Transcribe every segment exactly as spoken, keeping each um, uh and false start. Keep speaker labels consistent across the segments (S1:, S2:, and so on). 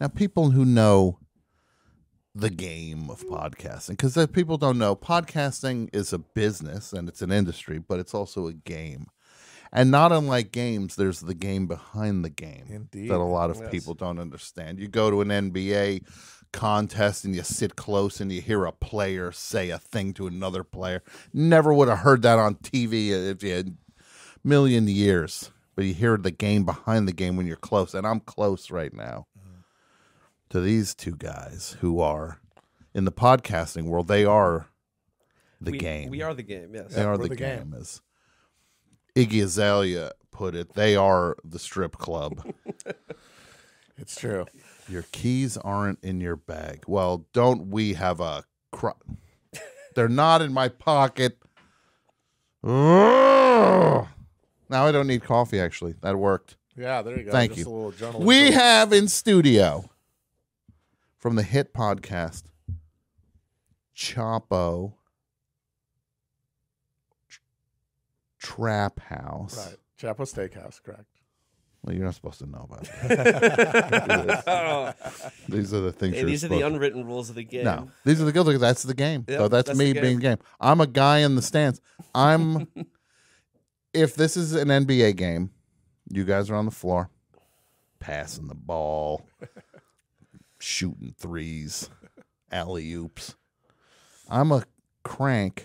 S1: Now, people who know the game of podcasting, because if people don't know, podcasting is a business and it's an industry, but it's also a game. And not unlike games, there's the game behind the game.
S2: Indeed.
S1: That a lot of
S2: Yes.
S1: people don't understand. You go to an N B A contest and you sit close and you hear a player say a thing to another player. Never would have heard that on T V if you had a million years. But you hear the game behind the game when you're close. And I'm close right now to these two guys who are in the podcasting world. They are the
S3: we,
S1: game.
S3: We are the game, yes.
S1: They are the,
S2: the
S1: game.
S2: game.
S1: As Iggy Azalea put it, they are the strip club.
S2: It's true.
S1: Your keys aren't in your bag. Well, don't we have a... Cr- They're not in my pocket. Ugh. Now I don't need coffee, actually. That worked.
S2: Yeah, there you go.
S1: Thank
S2: Just
S1: you.
S2: A little journalism.
S1: We have in studio from the hit podcast Chapo Trap House.
S2: Right. Chapo Steakhouse, correct.
S1: Well, you're not supposed to know about that.
S3: Oh,
S1: These are the things
S3: hey,
S1: you're
S3: these are the
S1: supposed to-
S3: unwritten rules of the game.
S1: No, these are the guilty. That's the game.
S3: Yep,
S1: so that's,
S3: that's
S1: me
S3: the
S1: being
S3: game.
S1: game. I'm a guy in the stands. I'm. If this is an N B A game, you guys are on the floor, passing the ball, shooting threes, alley oops. I'm a crank.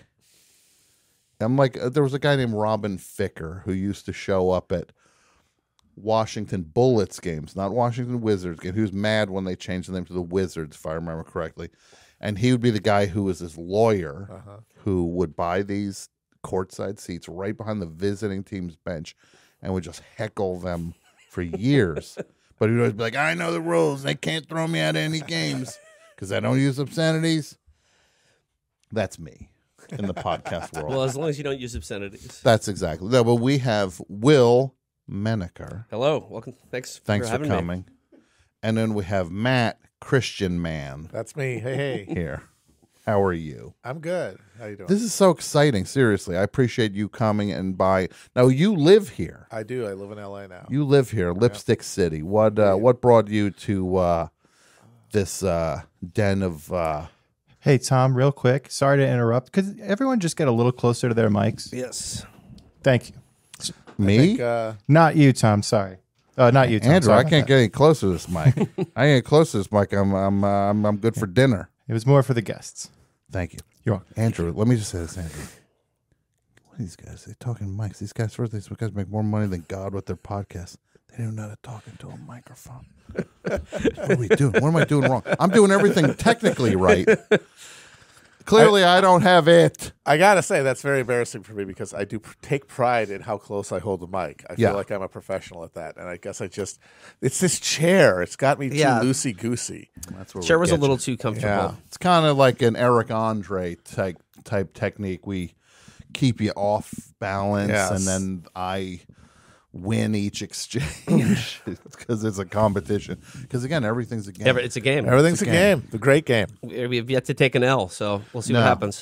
S1: I'm like uh, there was a guy named Robin Ficker who used to show up at Washington Bullets games, not Washington Wizards games. He was mad when they changed the name to the Wizards, if I remember correctly. And he would be the guy who was this lawyer
S2: Uh-huh.
S1: who would buy these courtside seats right behind the visiting team's bench and would just heckle them for years. But he would always be like, I know the rules. They can't throw me out of any games because I don't use obscenities. That's me in the podcast world.
S3: Well, as long as you don't use obscenities.
S1: That's exactly. No, but we have Will Menaker.
S3: Hello, welcome. Thanks,
S1: Thanks
S3: for
S1: for,
S3: having me.
S1: coming. And then we have Matt Christian Man
S2: That's me. Hey, hey.
S1: here. How are you?
S2: I'm good. How you doing?
S1: This is so exciting. Seriously, I appreciate you coming and by. Now you live here.
S2: I do. I live in L A now.
S1: You live here, Lipstick City. What uh, what brought you to uh, this uh, den of? Uh,
S4: Hey, Tom, real quick. Sorry to interrupt. Could everyone just get a little closer to their mics?
S3: Yes.
S4: Thank you.
S1: me,
S2: I think, uh,
S4: Not you, Tom. Sorry. Uh, not you, Tom.
S1: Andrew?
S4: Sorry
S1: I
S4: about
S1: can't
S4: that.
S1: get any closer to this mic. I ain't get close to this mic. I'm I'm uh, I'm, I'm good for dinner.
S4: It was more for the guests.
S1: Thank you.
S4: You're welcome.
S1: Andrew, let me just say this, Andrew. What are these guys? They're talking mics. These guys, first, these guys make more money than God with their podcasts. They don't know how to talk into a microphone. What are we doing? What am I doing wrong? I'm doing everything technically right. Clearly, I, I don't have it.
S2: I gotta say that's very embarrassing for me because I do pr- take pride in how close I hold the mic. I
S1: Yeah.
S2: feel like I'm a professional at that, and I guess I just it's this chair. It's got me too
S3: Yeah.
S2: loosey goosey.
S1: That's where
S3: Chair
S1: we
S3: was a
S1: get
S3: little
S1: you.
S3: too comfortable.
S2: Yeah.
S1: It's kind of like an Eric Andre type type technique. We keep you off balance,
S2: Yes.
S1: and then I win each exchange because it's a competition. Because again, everything's a game.
S3: Ever- It's a game.
S2: Everything's
S1: It's
S2: a
S1: a
S2: game.
S1: game.
S2: The great game.
S3: We we have yet to take an L, so we'll see
S1: No.
S3: what happens.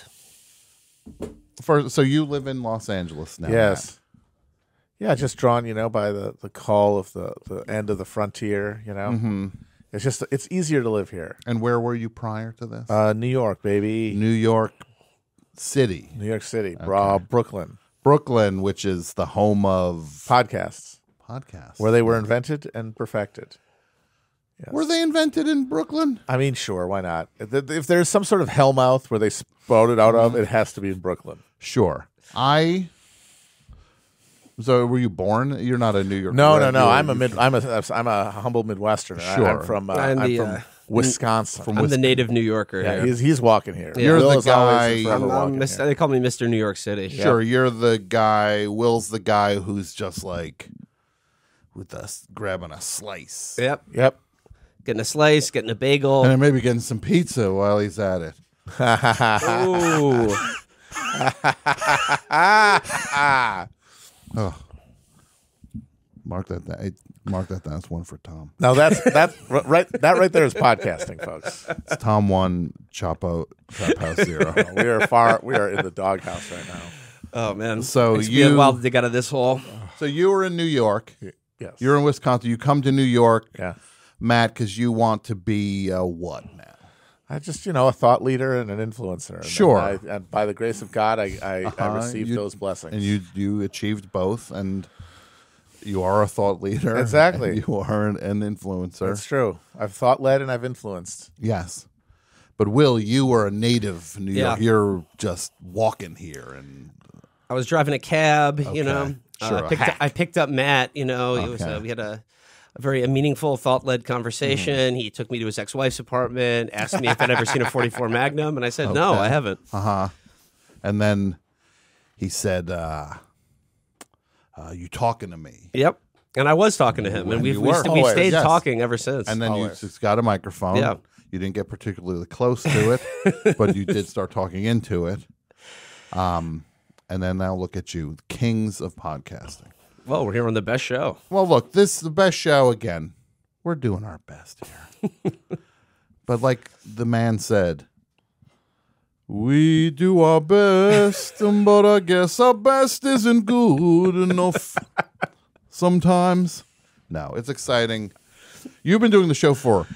S1: For, so you live in Los Angeles now?
S2: Yes. Yeah, just drawn, you know, by the, the call of the, the end of the frontier. You know,
S1: Mm-hmm.
S2: it's just it's easier to live here.
S1: And where were you prior to this?
S2: Uh, New York, baby.
S1: New York City,
S2: New York City, bra, Brooklyn.
S1: Brooklyn, which is the home of
S2: Podcasts
S1: podcasts.
S2: where they were invented and perfected. Yes.
S1: Were they invented in Brooklyn?
S2: I mean, sure, why not? If if there's some sort of hellmouth where they sprouted out of, it has to be in Brooklyn.
S1: Sure. I. So, were you born? You're not a New York.
S2: No,
S1: right?
S2: no, no.
S1: You're-
S2: I'm a mid. I'm a. I'm a humble Midwesterner. I-
S1: Sure.
S2: I'm from. Uh,
S3: I'm
S2: I'm
S3: the,
S2: from
S3: uh,
S2: Wisconsin.
S1: from
S3: I'm the
S1: Wisconsin.
S3: native New Yorker
S2: yeah,
S3: here.
S2: he's he's walking here.
S1: You're
S2: Will
S1: the
S2: is always and
S1: guy-
S2: forever
S3: I'm, I'm
S2: walking
S3: Mister
S2: here.
S3: They call me Mister New York City.
S1: Sure, you're the guy. Will's the guy who's just like with us grabbing a slice
S3: Yep.
S2: Yep.
S3: Getting a slice, getting a bagel.
S1: and then maybe getting some pizza while he's at it.
S3: Ooh.
S1: Oh, mark that down. Hey, Mark that down. That's one for Tom.
S2: Now that's that's r- right. That right there is podcasting, folks.
S1: It's Tom one, Chapo, Trap House zero.
S2: We are far. We are in the doghouse right now.
S3: Oh, man.
S1: So
S3: It's
S1: you-
S3: been a while to dig out of this hole.
S1: So you were in New York.
S2: Yes.
S1: You're in Wisconsin. You come to New York.
S2: yeah.
S1: Matt, because you want to be uh, what now?
S2: I just, you know, a thought leader and an influencer. And
S1: Sure.
S2: I, and by the grace of God, I I,
S1: Uh-huh.
S2: I received
S1: You-
S2: those blessings.
S1: And you you achieved both, and you are a thought leader.
S2: Exactly.
S1: and you are an, an influencer.
S2: That's true. I've thought led and I've influenced.
S1: Yes. But Will, you are a native New
S3: Yeah.
S1: York. You're just walking here, and
S3: I was driving a cab,
S1: Okay.
S3: you know.
S1: Sure,
S3: Uh,
S1: a
S3: picked up,
S1: hack.
S3: I picked up Matt, you know. It was
S1: Okay.
S3: uh, we had a, a very meaningful, thought-led conversation.
S1: Mm.
S3: He took me to his ex-wife's apartment, asked me if I'd ever seen a forty-four Magnum, and I said, no,
S1: Okay.
S3: I haven't.
S1: uh huh. And then he said, uh, uh, "You talking to me?"
S3: Yep. And I was talking to him, and
S1: And
S3: we've,
S1: you
S3: we
S1: were.
S3: st- we've
S1: Always,
S3: stayed
S1: yes.
S3: talking ever since.
S1: And then you
S2: Always.
S1: just got a microphone.
S3: Yeah.
S1: You didn't get particularly close to it, but you did start talking into it. Um, and then now look at you, kings of podcasting.
S3: well, we're here on the best show.
S1: Well, look, this is the best show again. We're doing our best here. But like the man said, we do our best, but I guess our best isn't good enough sometimes. No, it's exciting. You've been doing the show for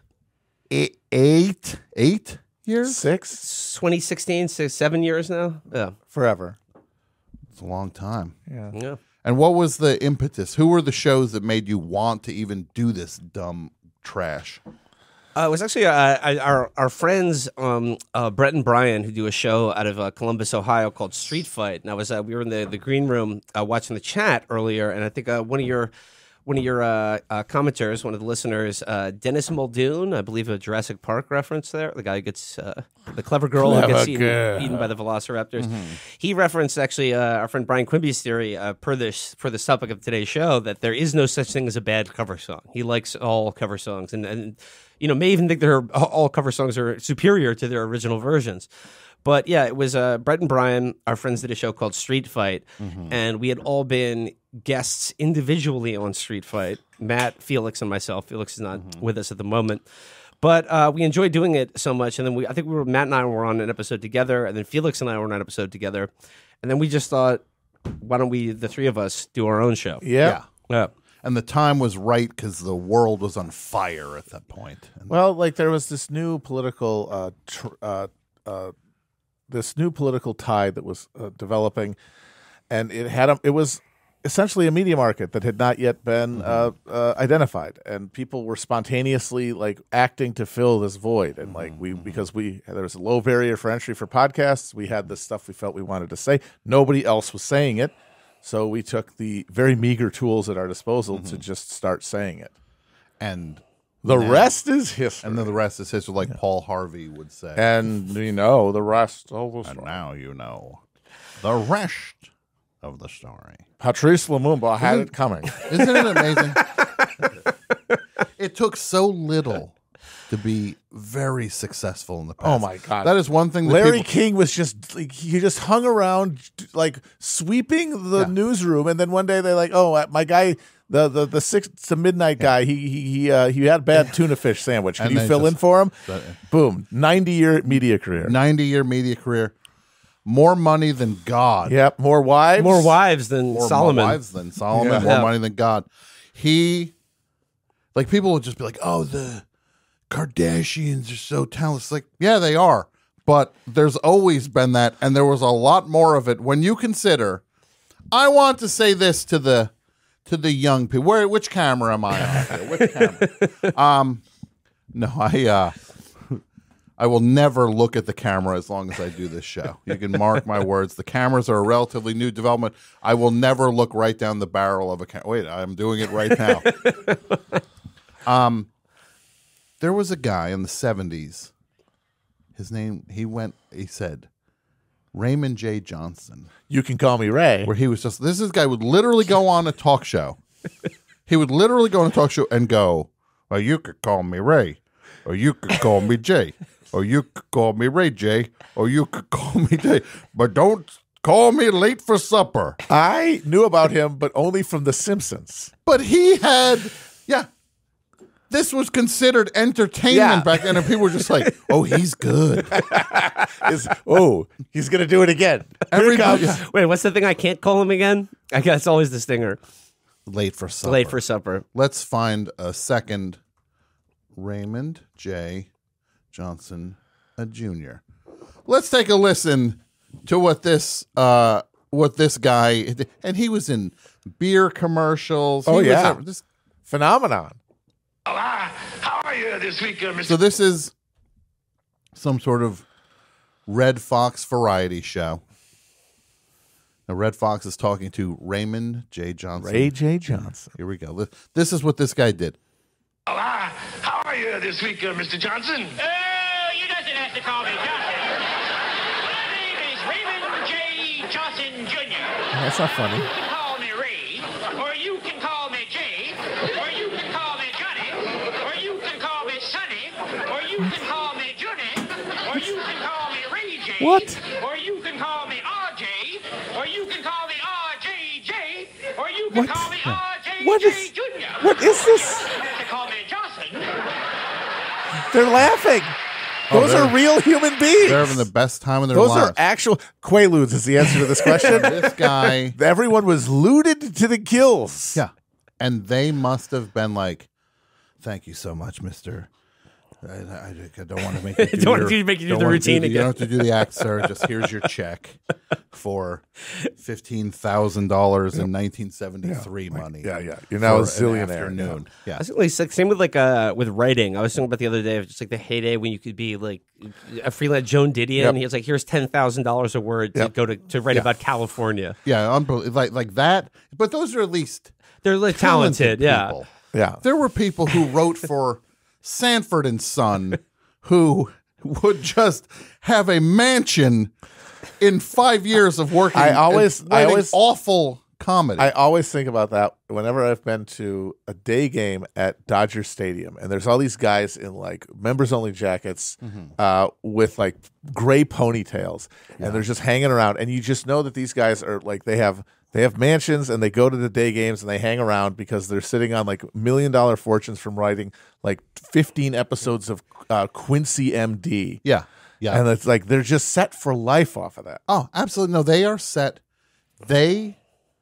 S1: eight, eight, eight years?
S2: Six
S3: twenty sixteen, six, seven years now. Yeah,
S2: forever.
S1: It's a long time.
S2: Yeah.
S3: yeah.
S1: And what was the impetus? Who were the shows that made you want to even do this dumb trash?
S3: Uh, it was actually uh, I, our our friends um, uh, Brett and Brian, who do a show out of uh, Columbus, Ohio called Street Fight. And I was uh, we were in the, the green room uh, watching the chat earlier, and I think uh, one of your one of your uh, uh, commenters, one of the listeners, uh, Dennis Muldoon, I believe a Jurassic Park reference there, the guy who gets uh, the clever girl who gets eaten,
S2: girl.
S3: eaten by the velociraptors. He referenced actually uh, our friend Brian Quimby's theory uh, per this for this topic of today's show that there is no such thing as a bad cover song. He likes all cover songs, and and you know may even think their all cover songs are superior to their original versions. But yeah, it was uh, Brett and Brian, our friends, did a show called Street Fight, and we had all been guests individually on Street Fight. Matt, Felix, and myself. Felix is not with us at the moment, but uh, we enjoyed doing it so much. And then we, I think we were Matt and I were on an episode together, and then Felix and I were on an episode together, and then we just thought, why don't we, the three of us, do our own show?
S2: Yeah.
S3: Yeah.
S1: And the time was right because the world was on fire at that point. And
S2: Well, like there was this new political, uh, tr- uh, uh, this new political tide that was uh, developing, and it had a, it was essentially a media market that had not yet been uh, uh, identified, and people were spontaneously like acting to fill this void, and like we because we there was a low barrier for entry for podcasts, we had this stuff we felt we wanted to say. Nobody else was saying it, so we took the very meager tools at our disposal to just start saying it.
S1: and
S2: The rest is history.
S1: and then the rest is history, like Paul Harvey would say.
S2: And you know the rest of the
S1: And
S2: story.
S1: now you know the rest of the story.
S2: Patrice Lumumba had it coming.
S1: Isn't it amazing? It took so little to be very successful in the past.
S2: Oh, my God.
S1: That is one thing that
S2: Larry
S1: people,
S2: King was just like he just hung around like sweeping the
S1: Yeah.
S2: newsroom, and then one day they're like, "Oh, uh, my guy, the the the six to midnight guy, he he he uh, he had a bad tuna fish sandwich. Can
S1: And
S2: you
S1: they
S2: fill
S1: just-
S2: in for him?"
S1: that-
S2: Boom, ninety year media career.
S1: ninety year media career, more money than God.
S2: Yep, more wives,
S3: More wives than
S1: More
S3: Solomon.
S1: wives than Solomon,
S2: Yeah.
S1: more
S3: Yeah.
S1: money than God. He, like, people would just be like, "Oh, the Kardashians are so talented." It's like, yeah, they are, but there's always been that, and there was a lot more of it. When you consider, I want to say this to the to the young people. Where, which camera am I on here? Which camera? um, no, I uh, I will never look at the camera as long as I do this show. You can mark my words. The cameras are a relatively new development. I will never look right down the barrel of a camera. Wait, I'm doing it right now. um, there was a guy in the seventies. His name, he went, he said, Raymond J. Johnson,
S2: You can call me Ray.
S1: where he was just, this, this guy would literally go on a talk show. He would literally go on a talk show and go, well, you could call me Ray, or you could call me Jay, or you could call me Ray J, or you could call me Jay, but don't call me late for supper.
S2: I knew about him, but only from The Simpsons.
S1: But he had, yeah, this was considered entertainment
S2: Yeah.
S1: back then, and people were just like, oh, he's good.
S2: Is oh, he's gonna do it again. Here
S1: Everybody-
S2: comes.
S1: yeah.
S3: Wait, what's the thing I can't call him again? I guess it's always the stinger.
S1: Late for supper.
S3: Late for supper.
S1: Let's find a second Raymond J. Johnson uh, Junior Let's take a listen to what this uh, what this guy, and he was in beer commercials.
S2: Oh,
S1: He was
S2: yeah.
S1: a- this-
S2: Phenomenon.
S5: Ah, how are you this week, uh, Mister
S1: so this is some sort of Red Fox variety show. Now, Red Fox is talking to Raymond J. Johnson.
S2: Ray J. Johnson.
S1: Here we go. This- This is what this guy did.
S5: Ah, how are you this week, uh, Mister Johnson?
S6: Oh, you doesn't have to call me Johnson. My name is Raymond J. Johnson Junior
S2: That's not funny.
S6: You can call me Ray, or you can call me Jay, or you can call me Johnny, or you can call me Sonny, or you can call me Johnny, or you can call me Ray J.
S2: What?
S6: Or you can call me R J, or you can call me R J J, or you can
S2: What?
S6: call me R J J
S2: What is-
S6: Junior
S2: what is this?
S6: You don't have to call me Johnson.
S2: They're laughing.
S1: Oh,
S2: Those
S1: they're-
S2: are real human beings.
S1: They're having the best time in their
S2: Those
S1: lives.
S2: are actual Quaaludes is the answer to this question.
S1: This guy,
S2: Everyone was looted to the gills.
S1: yeah, and they must have been like, "Thank you so much, Mister I, I, I don't want to make you do
S3: Don't want
S1: your-
S3: to make you do
S1: don't
S3: the
S1: wanna
S3: routine
S1: the- You
S3: again."
S1: don't have to do the act, sir. Just here's your check for fifteen thousand dollars in nineteen seventy three money.
S2: yeah, yeah. You're now a
S1: for an
S2: zillionaire.
S1: Afternoon. Yeah.
S3: I was thinking, like, same with like uh with writing. I was thinking about the other day of just like the heyday when you could be like a freelance Joan Didion.
S2: Yep.
S3: He was like, here's ten thousand dollars a word to
S2: Yep.
S3: go to to write about California.
S1: Yeah, unbelievable. Like like that. But those are at least
S3: They're like talented, yeah.
S1: people.
S2: Yeah.
S1: There were people who wrote for Sanford and Son who would just have a mansion in five years of working.
S2: I always-
S1: and
S2: I
S1: writing
S2: always-
S1: awful comedy.
S2: I always think about that whenever I've been to a day game at Dodger Stadium, and there's all these guys in like members only jackets uh, with like gray ponytails, and they're just hanging around, and you just know that these guys are like they have they have mansions and they go to the day games and they hang around because they're sitting on like million dollar fortunes from writing like fifteen episodes of uh, Quincy M D.
S1: yeah, yeah.
S2: And it's like they're just set for life off of that.
S1: Oh, absolutely. No, they are set. They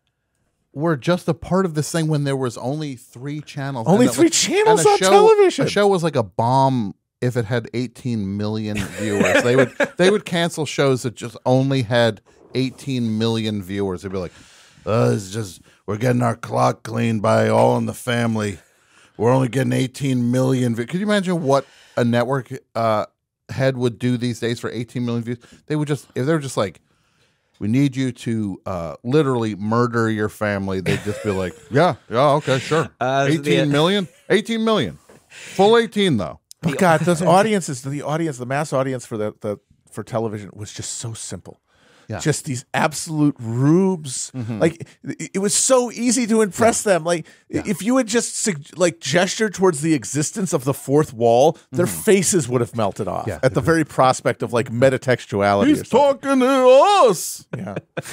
S1: were just a part of this thing when there was only three channels.
S2: Only
S1: And that,
S2: three
S1: like-
S2: channels
S1: and a
S2: on
S1: show-
S2: television.
S1: A show was like a bomb if it had eighteen million viewers. they would they would cancel shows that just only had eighteen million viewers. They'd be like, uh, it's just we're getting our clock cleaned by All in the Family. We're only getting eighteen million. Vi-. Could you imagine what a network uh, head would do these days for eighteen million views? They would just, if they were just like, we need you to uh, literally murder your family, they'd just be like, yeah, yeah, okay, sure.
S3: Uh, the-
S1: eighteen million? eighteen million. Full eighteen, though.
S2: Oh God, those audiences, the audience, the mass audience for the, the for television was just so simple.
S1: Yeah. Mm-hmm.
S2: Just these absolute rubes. Like it, it was so easy to impress them. Like if you had just sug- like gestured towards the existence of the fourth wall, their faces would have melted off
S1: Mm-hmm. Yeah.
S2: at the very prospect of like metatextuality. or
S1: He's
S2: something.
S1: talking to us.
S2: Yeah.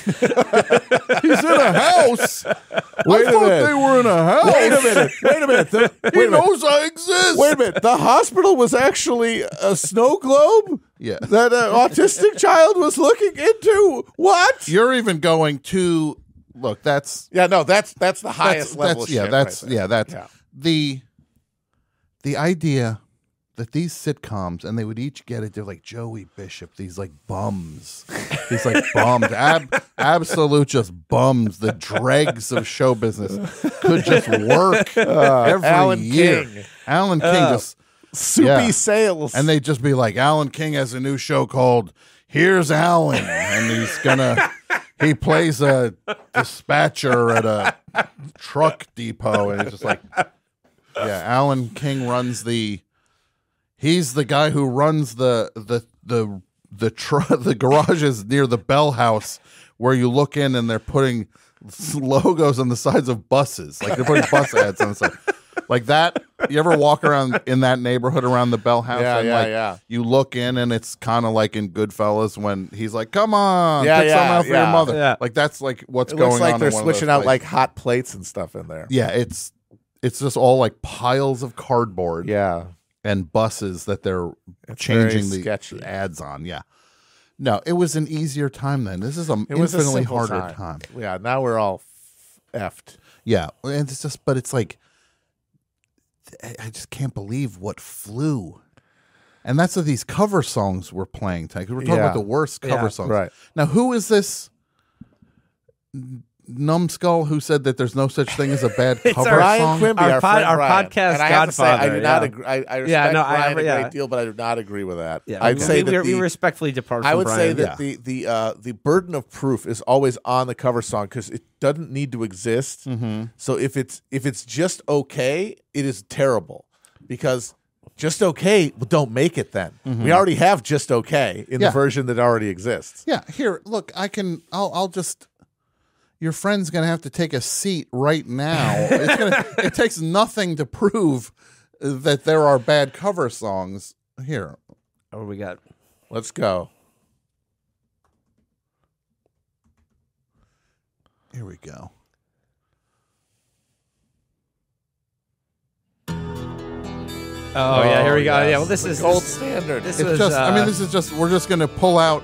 S1: He's in a house.
S2: Wait
S1: I
S2: a
S1: thought
S2: minute.
S1: they were in a house.
S2: Wait a minute. Wait a minute. The-
S1: He
S2: wait a minute.
S1: knows I exist.
S2: Wait a minute. The hospital was actually a snow globe
S1: Yeah.
S2: that an autistic child was looking into. What?
S1: You're even going to look. That's
S2: Yeah, no, that's that's the highest
S1: that's,
S2: level.
S1: that's
S2: of
S1: yeah.
S2: shit
S1: That's
S2: right there.
S1: yeah. That's
S2: Yeah.
S1: the the idea that these sitcoms and they would each get it. They're like Joey Bishop. These like bums. These like bums. Ab, absolute just bums. The dregs of show business could just work every
S2: Alan
S1: year.
S2: King.
S1: Alan King just
S2: Soupy
S1: Yeah.
S2: sales.
S1: and they'd just be like, Alan King has a new show called Here's Alan, and he's gonna he plays a dispatcher at a truck depot, and it's just like, yeah, Alan King runs the he's the guy who runs the the the the tr- the garages near the Bell House where you look in and they're putting logos on the sides of buses, like they're putting bus ads on the side. Like that, you ever walk around in that neighborhood around the Bell House?
S2: Yeah,
S1: and
S2: yeah,
S1: like
S2: yeah.
S1: you look in and it's kind of like in Goodfellas when he's like, "Come on,
S2: Yeah,
S1: pick some
S2: yeah,
S1: out for
S2: yeah.
S1: your mother."
S3: Yeah.
S1: Like that's like what's
S2: it
S1: going
S2: looks like
S1: on.
S2: they're
S1: in one of those
S2: switching out like
S1: places.
S2: hot plates and stuff in there.
S1: yeah, it's it's just all like piles of cardboard
S2: Yeah.
S1: and buses that they're
S2: It's
S1: changing
S2: very
S1: the
S2: sketchy.
S1: ads on. Yeah, no, it was an easier time then. This is an
S2: It was a
S1: infinitely
S2: simple
S1: harder time.
S2: Yeah, now we're all f- effed.
S1: Yeah, and it's just, but it's like I just can't believe what flew. And that's what these cover songs we're playing tonight. 'Cause we're talking
S2: Yeah.
S1: about the worst cover
S3: Yeah.
S1: songs.
S2: Right.
S1: Now, who is this numbskull who said that there's no such thing as a bad
S3: It's
S1: cover
S3: our-
S2: Brian
S1: song?
S2: Quimby,
S3: Our
S2: our,
S3: pod-
S2: friend
S3: our
S2: Brian.
S3: podcast
S2: and I have to say, I do
S3: godfather,
S2: not
S3: yeah.
S2: agree. I, I respect
S3: Yeah, no, I-
S2: Brian a
S3: yeah.
S2: great deal, but I do not agree with that.
S3: Yeah,
S2: I'd
S3: we,
S2: say
S3: we,
S2: that
S3: we
S2: the,
S3: respectfully depart from
S2: I would
S3: Brian.
S2: say that
S1: Yeah.
S2: the the uh, the burden of proof is always on the cover song because it doesn't need to exist.
S1: Mm-hmm.
S2: So if it's if it's just okay, it is terrible because just okay, well, don't make it then. We already have just okay in
S1: Yeah.
S2: the version that already exists.
S1: Yeah, here, look, I can, I'll, I'll just, your friend's going to have to take a seat right now. It's gonna, it takes nothing to prove that there are bad cover songs. Here,
S3: What do we got?
S2: Let's go.
S1: here we go.
S3: Oh, yeah, here we go.
S2: yes.
S3: Yeah, well, this
S2: The
S3: is
S2: gold
S3: this,
S2: standard.
S3: This
S1: It's
S3: was,
S1: just, I
S3: uh,
S1: mean, this is just, we're just going to pull out,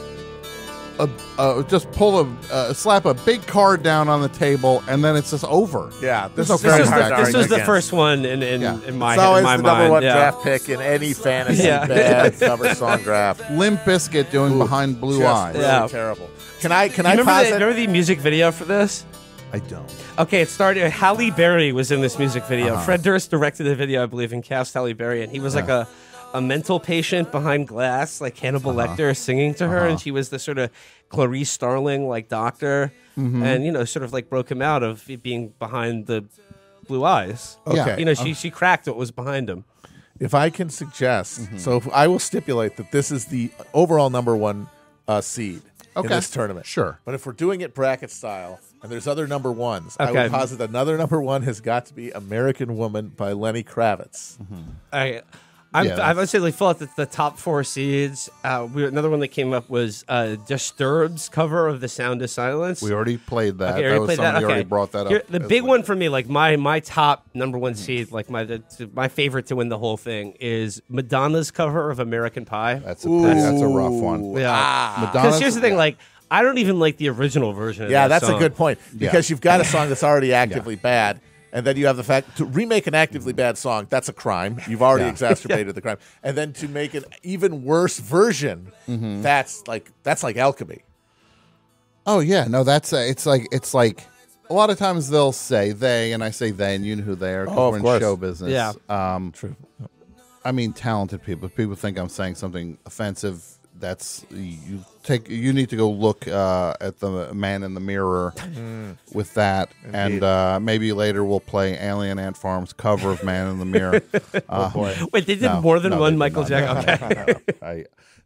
S1: a, uh, just pull a, uh, slap a big card down on the table, and then it's just over.
S2: Yeah,
S1: There's
S2: this
S1: no
S2: is
S3: this
S2: very
S3: was
S2: hard
S3: the,
S2: to
S3: this
S2: argue
S3: was the
S2: against.
S3: first one in in,
S1: Yeah.
S3: in my
S2: It's always
S3: in my
S2: the number
S3: mind.
S2: one
S3: yeah.
S2: draft pick in any fantasy
S3: Yeah.
S2: bad cover song draft.
S1: Limp Bizkit doing Behind Blue
S2: Just
S1: Eyes.
S2: really
S3: Yeah.
S2: terrible. Can I can
S3: You
S2: I
S3: remember, the,
S2: posit?
S3: remember the music video for this?
S1: I don't.
S3: Okay, it started. Halle Berry was in this music video.
S1: Uh-huh.
S3: Fred Durst directed the video, I believe, and cast Halle Berry, and he was like a, a mental patient behind glass, like Hannibal
S1: Uh-huh.
S3: Lecter, singing to her, and she was the sort of Clarice Starling like doctor,
S1: Mm-hmm.
S3: and you know, sort of like broke him out of it being behind the blue eyes.
S1: Yeah.
S2: Okay.
S3: You know, she she cracked what was behind him.
S2: If I can suggest,
S1: Mm-hmm.
S2: so if I will stipulate that this is the overall number one uh, seed in
S1: Okay.
S2: this tournament.
S1: Sure.
S2: But if we're doing it bracket style and there's other number ones, I
S3: Okay.
S2: would posit another number one has got to be American Woman by Lenny Kravitz.
S3: I, I'm,
S1: Yeah,
S3: I would say like fill out the, the top four seeds. Uh, we, another one that came up was uh, Disturbed's cover of "The Sound of Silence."
S1: We already played that.
S3: Okay,
S1: that
S3: already
S1: was
S3: played
S1: something
S3: that.
S1: we
S3: Okay.
S1: already brought that
S3: Here-
S1: up.
S3: The
S1: as
S3: big
S1: well.
S3: one for me, like my my top number one seed, like my the, my favorite to win the whole thing is Madonna's cover of "American Pie."
S1: That's a pretty, that's a rough one.
S3: Yeah,
S1: Madonna's-
S3: because here's the thing, like I don't even like the original version. Of
S2: Yeah,
S3: that
S2: that's
S3: song.
S2: a good point because
S1: Yeah.
S2: you've got a song that's already actively bad, and then you have the fact to remake an actively bad song. That's a crime. You've already
S1: Yeah.
S2: exacerbated the crime, and then to make an even worse version,
S1: Mm-hmm.
S2: that's like that's like alchemy.
S1: Oh yeah, no, that's uh, it's like it's like a lot of times they'll say they, and I say they, and you know who they are. 'Cause
S2: Oh, of
S1: we're in
S2: course.
S1: show business.
S3: Yeah.
S1: Um,
S2: True.
S1: I mean, talented people. If people think I'm saying something offensive, that's you take. You need to go look uh, at the man in the mirror with that, and uh, maybe later we'll play Alien Ant Farm's cover of Man in the Mirror. Uh,
S2: boy.
S3: Wait, they did
S1: No,
S3: more than
S1: no, they
S3: one
S1: did
S3: Michael
S1: not.
S3: Jackson. Okay.
S1: I,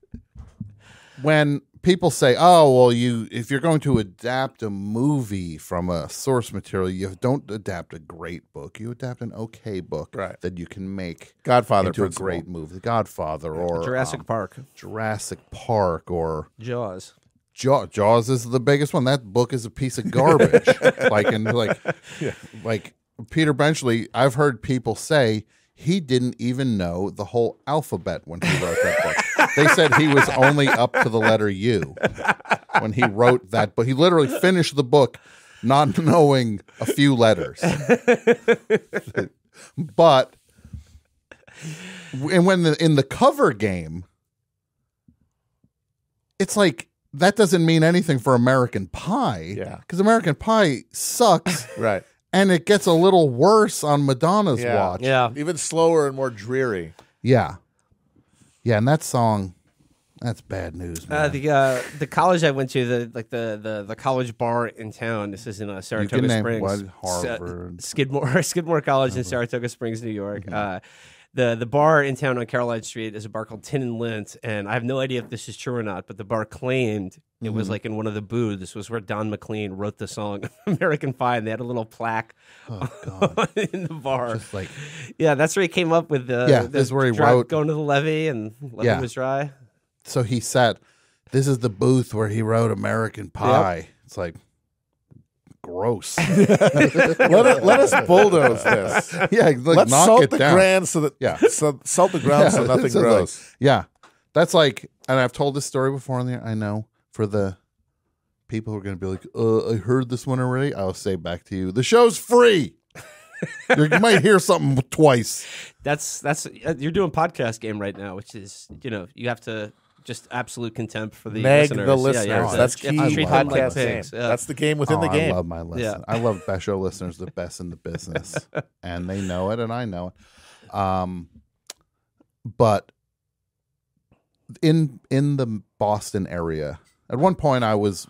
S1: when people say, "Oh, well, you if you're going to adapt a movie from a source material, you don't adapt a great book. You adapt an okay book
S2: Right.
S1: that you can make
S2: Godfather
S1: into a
S2: principle.
S1: great movie. The Godfather or
S3: Jurassic
S1: um,
S3: Park,
S1: Jurassic Park or
S3: Jaws.
S1: Jaws. Jaws is the biggest one. That book is a piece of garbage. like and like, like Peter Benchley. I've heard people say he didn't even know the whole alphabet when he wrote that book. They said he was only up to the letter U when he wrote that book. He literally finished the book not knowing a few letters. But and when the in the cover game, it's like that doesn't mean anything for American Pie.
S2: Yeah.
S1: Because American Pie sucks.
S2: Right.
S1: And it gets a little worse on Madonna's
S2: Yeah.
S1: watch.
S3: Yeah.
S2: Even slower and more dreary.
S1: Yeah. Yeah, and that song, that's bad news, man.
S3: Uh, the uh, the college I went to, the like the, the, the college bar in town. This is in uh, Saratoga
S1: can name
S3: Springs.
S1: what?
S3: S-
S1: Harvard.
S3: Skidmore, Skidmore College in Saratoga Springs, New York. Uh, the the bar in town on Caroline Street is a bar called Tin and Lint, and I have no idea if this is true or not. But the bar claimed it was like in one of the booths. This was where Don McLean wrote the song American Pie, and they had a little plaque
S1: oh, God.
S3: in the bar.
S1: Just like,
S3: Yeah, that's where he came up with the
S1: Yeah,
S3: the
S1: this is where he
S3: dry-
S1: wrote-
S3: going to the levee and levee
S1: Yeah.
S3: was dry.
S1: so he said, this is the booth where he wrote American Pie. It's like, gross.
S2: let, it, let us bulldoze this.
S1: yeah, like,
S2: Let's
S1: knock
S2: salt
S1: it
S2: the
S1: down.
S2: ground so that
S1: Yeah.
S2: so, salt the ground so nothing
S1: so like-
S2: grows.
S1: yeah, that's like, and I've told this story before on the I know for the people who are going to be like, uh, I heard this one already. I'll say back to you, the show's free. You might hear something twice.
S3: That's that's uh, you're doing podcast game right now, which is you know you have to just absolute contempt for the
S2: Neg
S3: listeners.
S2: the listeners.
S3: Yeah, yeah,
S2: That's
S3: you
S2: key
S3: have to treat them like
S2: podcast
S3: pigs.
S2: game.
S3: Yeah.
S2: That's the game within
S1: Oh,
S2: the game.
S1: I love my listen.
S3: Yeah.
S1: I love Best Show listeners, the best in the business, and they know it, and I know it. Um, but in in the Boston area, at one point, I was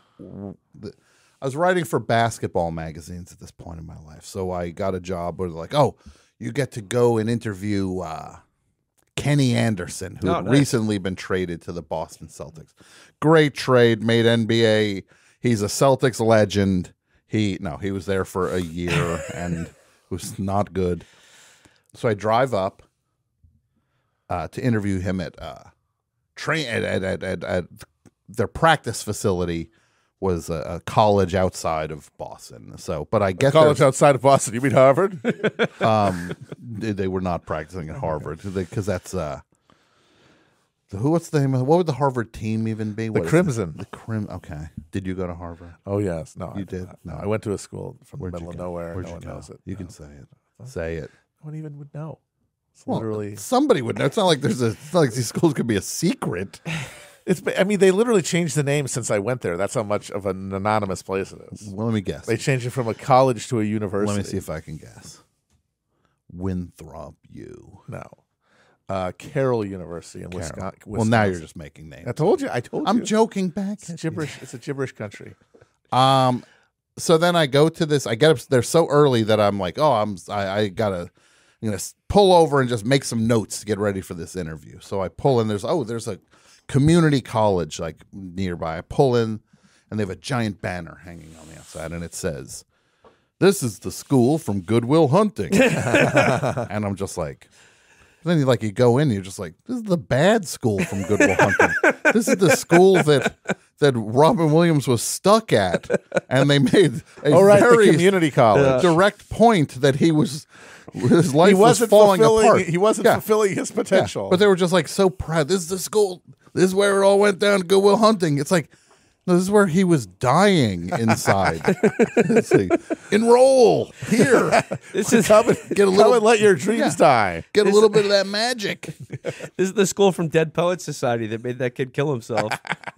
S1: I was writing for basketball magazines at this point in my life. So I got a job where they're like, "Oh, you get to go and interview uh, Kenny Anderson, who
S3: Oh,
S1: had
S3: nice.
S1: recently been traded to the Boston Celtics. Great trade, made N B A. He's a Celtics legend. He no, he was there for a year and was not good. So I drive up uh, to interview him at uh, train at at, at, at at their practice facility. Was a, a college outside of Boston. So, but I get
S2: College
S1: there,
S2: outside of Boston. You mean Harvard?
S1: um, they, they were not practicing at Harvard because that's uh, the, who? What's the name? Of, what would the Harvard team even be? What is it?
S2: Crimson.
S1: The Crim. Okay. Did you go to Harvard?
S2: Oh yes. No,
S1: You
S2: I
S1: did?
S2: not.
S1: No.
S2: I went to a school from
S1: Where'd
S2: the
S1: you
S2: middle of
S1: go?
S2: nowhere.
S1: Where'd
S2: no
S1: you
S2: one
S1: go?
S2: knows it.
S1: You
S2: No.
S1: can say it. Say it.
S2: No one even would know. It's
S1: Well,
S2: literally.
S1: somebody would know. It's not like there's a. It's not like these schools could be a secret.
S2: It's. I mean, they literally changed the name since I went there. That's how much of an anonymous place it is.
S1: Well, let me guess.
S2: They changed it from a college to a university.
S1: Let me see if I can guess. Winthrop U.
S2: No, uh, Carroll University in
S1: Carroll.
S2: Wisconsin.
S1: Well, now you're just making names.
S2: I told you. I told
S1: I'm
S2: you.
S1: joking back.
S2: It's gibberish. It's a gibberish country.
S1: Um, so then I go to this. I get up there so early that I'm like, oh, I'm. I, I gotta, I'm gonna pull over and just make some notes to get ready for this interview. So I pull in. There's oh, there's a community college like nearby. I pull in, and they have a giant banner hanging on the outside, and it says, "This is the school from Goodwill Hunting." And I'm just like. Then you like you go in, you're just like, this is the bad school from Goodwill Hunting. This is the school that that Robin Williams was stuck at, and they made a
S2: Oh, right, the
S1: very
S2: community college.
S1: direct point that he was his life
S2: He
S1: was
S2: wasn't
S1: falling
S2: fulfilling.
S1: apart.
S2: He wasn't
S1: Yeah,
S2: fulfilling his
S1: yeah.
S2: potential.
S1: But they were just like so proud. This is the school. This is where it all went down. Goodwill Hunting. It's like. No, this is where he was dying inside. Let's see. Enroll here.
S3: This is
S2: come and,
S1: Get a
S2: come
S1: little-
S2: and let your dreams
S1: Yeah.
S2: die.
S1: Get a little bit of that magic.
S3: this is the school from Dead Poets Society that made that kid kill himself.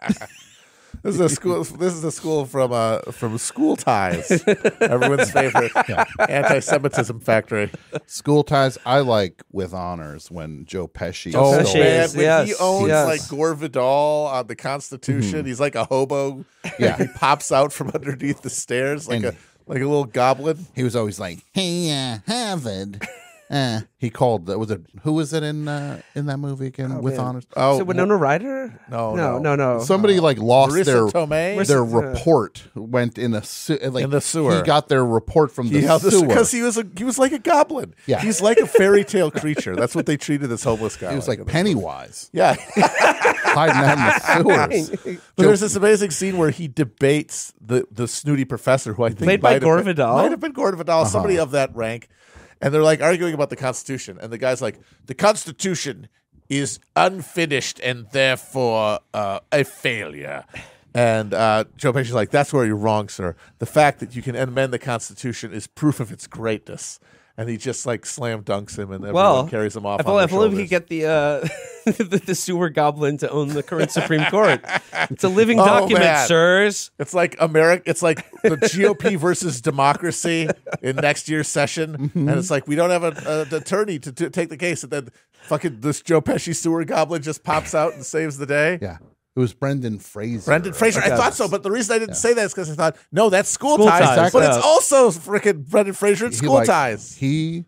S2: This is a school. This is a school from uh from School Ties, everyone's favorite anti-Semitism factory.
S1: School Ties, I like with honors when Joe Pesci.
S3: Joe
S2: Oh
S3: Pesci
S1: stole-
S2: man,
S3: is-
S2: when he
S3: yes,
S2: owns
S3: yes.
S2: like Gore Vidal on the Constitution, he's like a hobo.
S1: Yeah.
S2: He pops out from underneath the stairs like
S1: And-
S2: a like a little goblin.
S1: He was always like, "Hey, uh, Harvard." Uh, he called. That was it. Who was it in uh, in that movie again? with honors.
S2: Oh,
S3: Is it Winona Ryder?
S2: No,
S3: no,
S2: no.
S3: no, no.
S1: Somebody like lost
S2: Marissa
S1: their
S2: Tomei?
S1: their
S3: Marissa-
S1: report went in a se- like
S2: In the sewer.
S1: He got their report from the
S2: He held this
S1: sewer.
S2: because he was a he was like a goblin.
S1: Yeah.
S2: He's like a fairy tale creature. That's what they treated this homeless guy.
S1: He was like
S2: in this
S1: Pennywise,
S2: movie. Yeah.
S1: hiding out in the sewers.
S2: But there's this amazing scene where he debates the, the snooty professor, who I think
S3: Played by
S2: might have
S3: Gore
S2: been-
S3: Vidal?
S2: might have been Gore Vidal, somebody of that rank, and they're like arguing about the Constitution, and the guy's like, "The Constitution is unfinished and therefore uh, a failure." And uh, Joe Pesci's like, "That's where you're wrong, sir. The fact that you can amend the Constitution is proof of its greatness." And he just like slam dunks him, and everyone
S3: Well,
S2: carries him off.
S3: If
S2: on
S3: only,
S2: their
S3: if only we
S2: shoulders.
S3: could get the, uh, the the sewer goblin to own the current Supreme Court. It's a living
S2: Oh,
S3: document,
S2: man.
S3: sirs.
S2: It's like America. It's like the G O P versus democracy in next year's session, and it's like we don't have a, an attorney to, to take the case, and then fucking this Joe Pesci sewer goblin just pops out and saves the day.
S1: Yeah, it was Brendan Fraser.
S2: Brendan Fraser. I
S3: Okay.
S2: thought so, but the reason I didn't say that is because I thought, no, that's School,
S3: School
S2: Ties,
S3: Ties,
S2: but
S3: yeah.
S2: it's also freaking Brendan Fraser and
S1: He,
S2: School
S1: like,
S2: Ties.
S1: He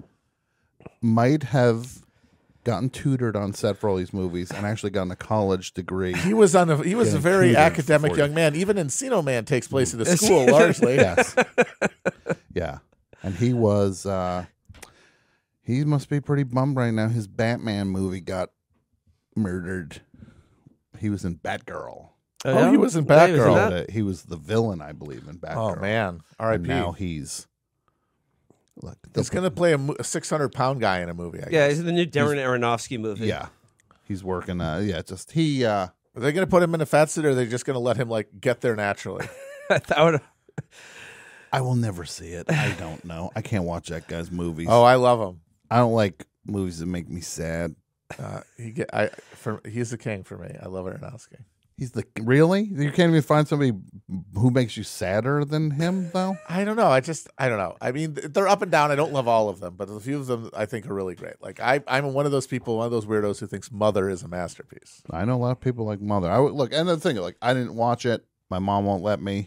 S1: might have gotten tutored on set for all these movies and actually gotten a college degree.
S2: He was on. A, he was a
S1: Getting
S2: very
S1: tutored
S2: academic
S1: for
S2: young
S1: you.
S2: man. Even Encino Man takes place in a school largely.
S1: Yes. Yeah. And he was uh he must be pretty bummed right now. His Batman movie got murdered. He was in Batgirl.
S2: Oh, he was in
S3: Yeah, he was in
S2: Batgirl.
S3: that.
S1: Uh, he was the villain, I believe, in Batgirl.
S2: Oh man, R I
S1: And
S2: P.
S1: now he's look,
S2: He's going to play a, mo- a six hundred pound guy in a movie. I
S3: Yeah,
S2: guess.
S3: it's the new Darren Aronofsky movie.
S1: yeah. He's working uh yeah, just he uh
S2: Are they going to put him in a fat suit, or are they just going to let him like get there naturally?
S3: that would.
S1: I will never see it. I don't know. I can't watch that guy's movies.
S2: Oh, I love him.
S1: I don't like movies that make me sad.
S2: Uh, he get, I, for, he's the king for me. I love Aronofsky.
S1: He's the really? You can't even find somebody who makes you sadder than him, though.
S2: I don't know. I just, I don't know. I mean, they're up and down. I don't love all of them, but a few of them I think are really great. Like I, I'm one of those people, one of those weirdos who thinks Mother is a masterpiece.
S1: I know a lot of people like Mother. I would look, and the thing, like, I didn't watch it. My mom won't let me.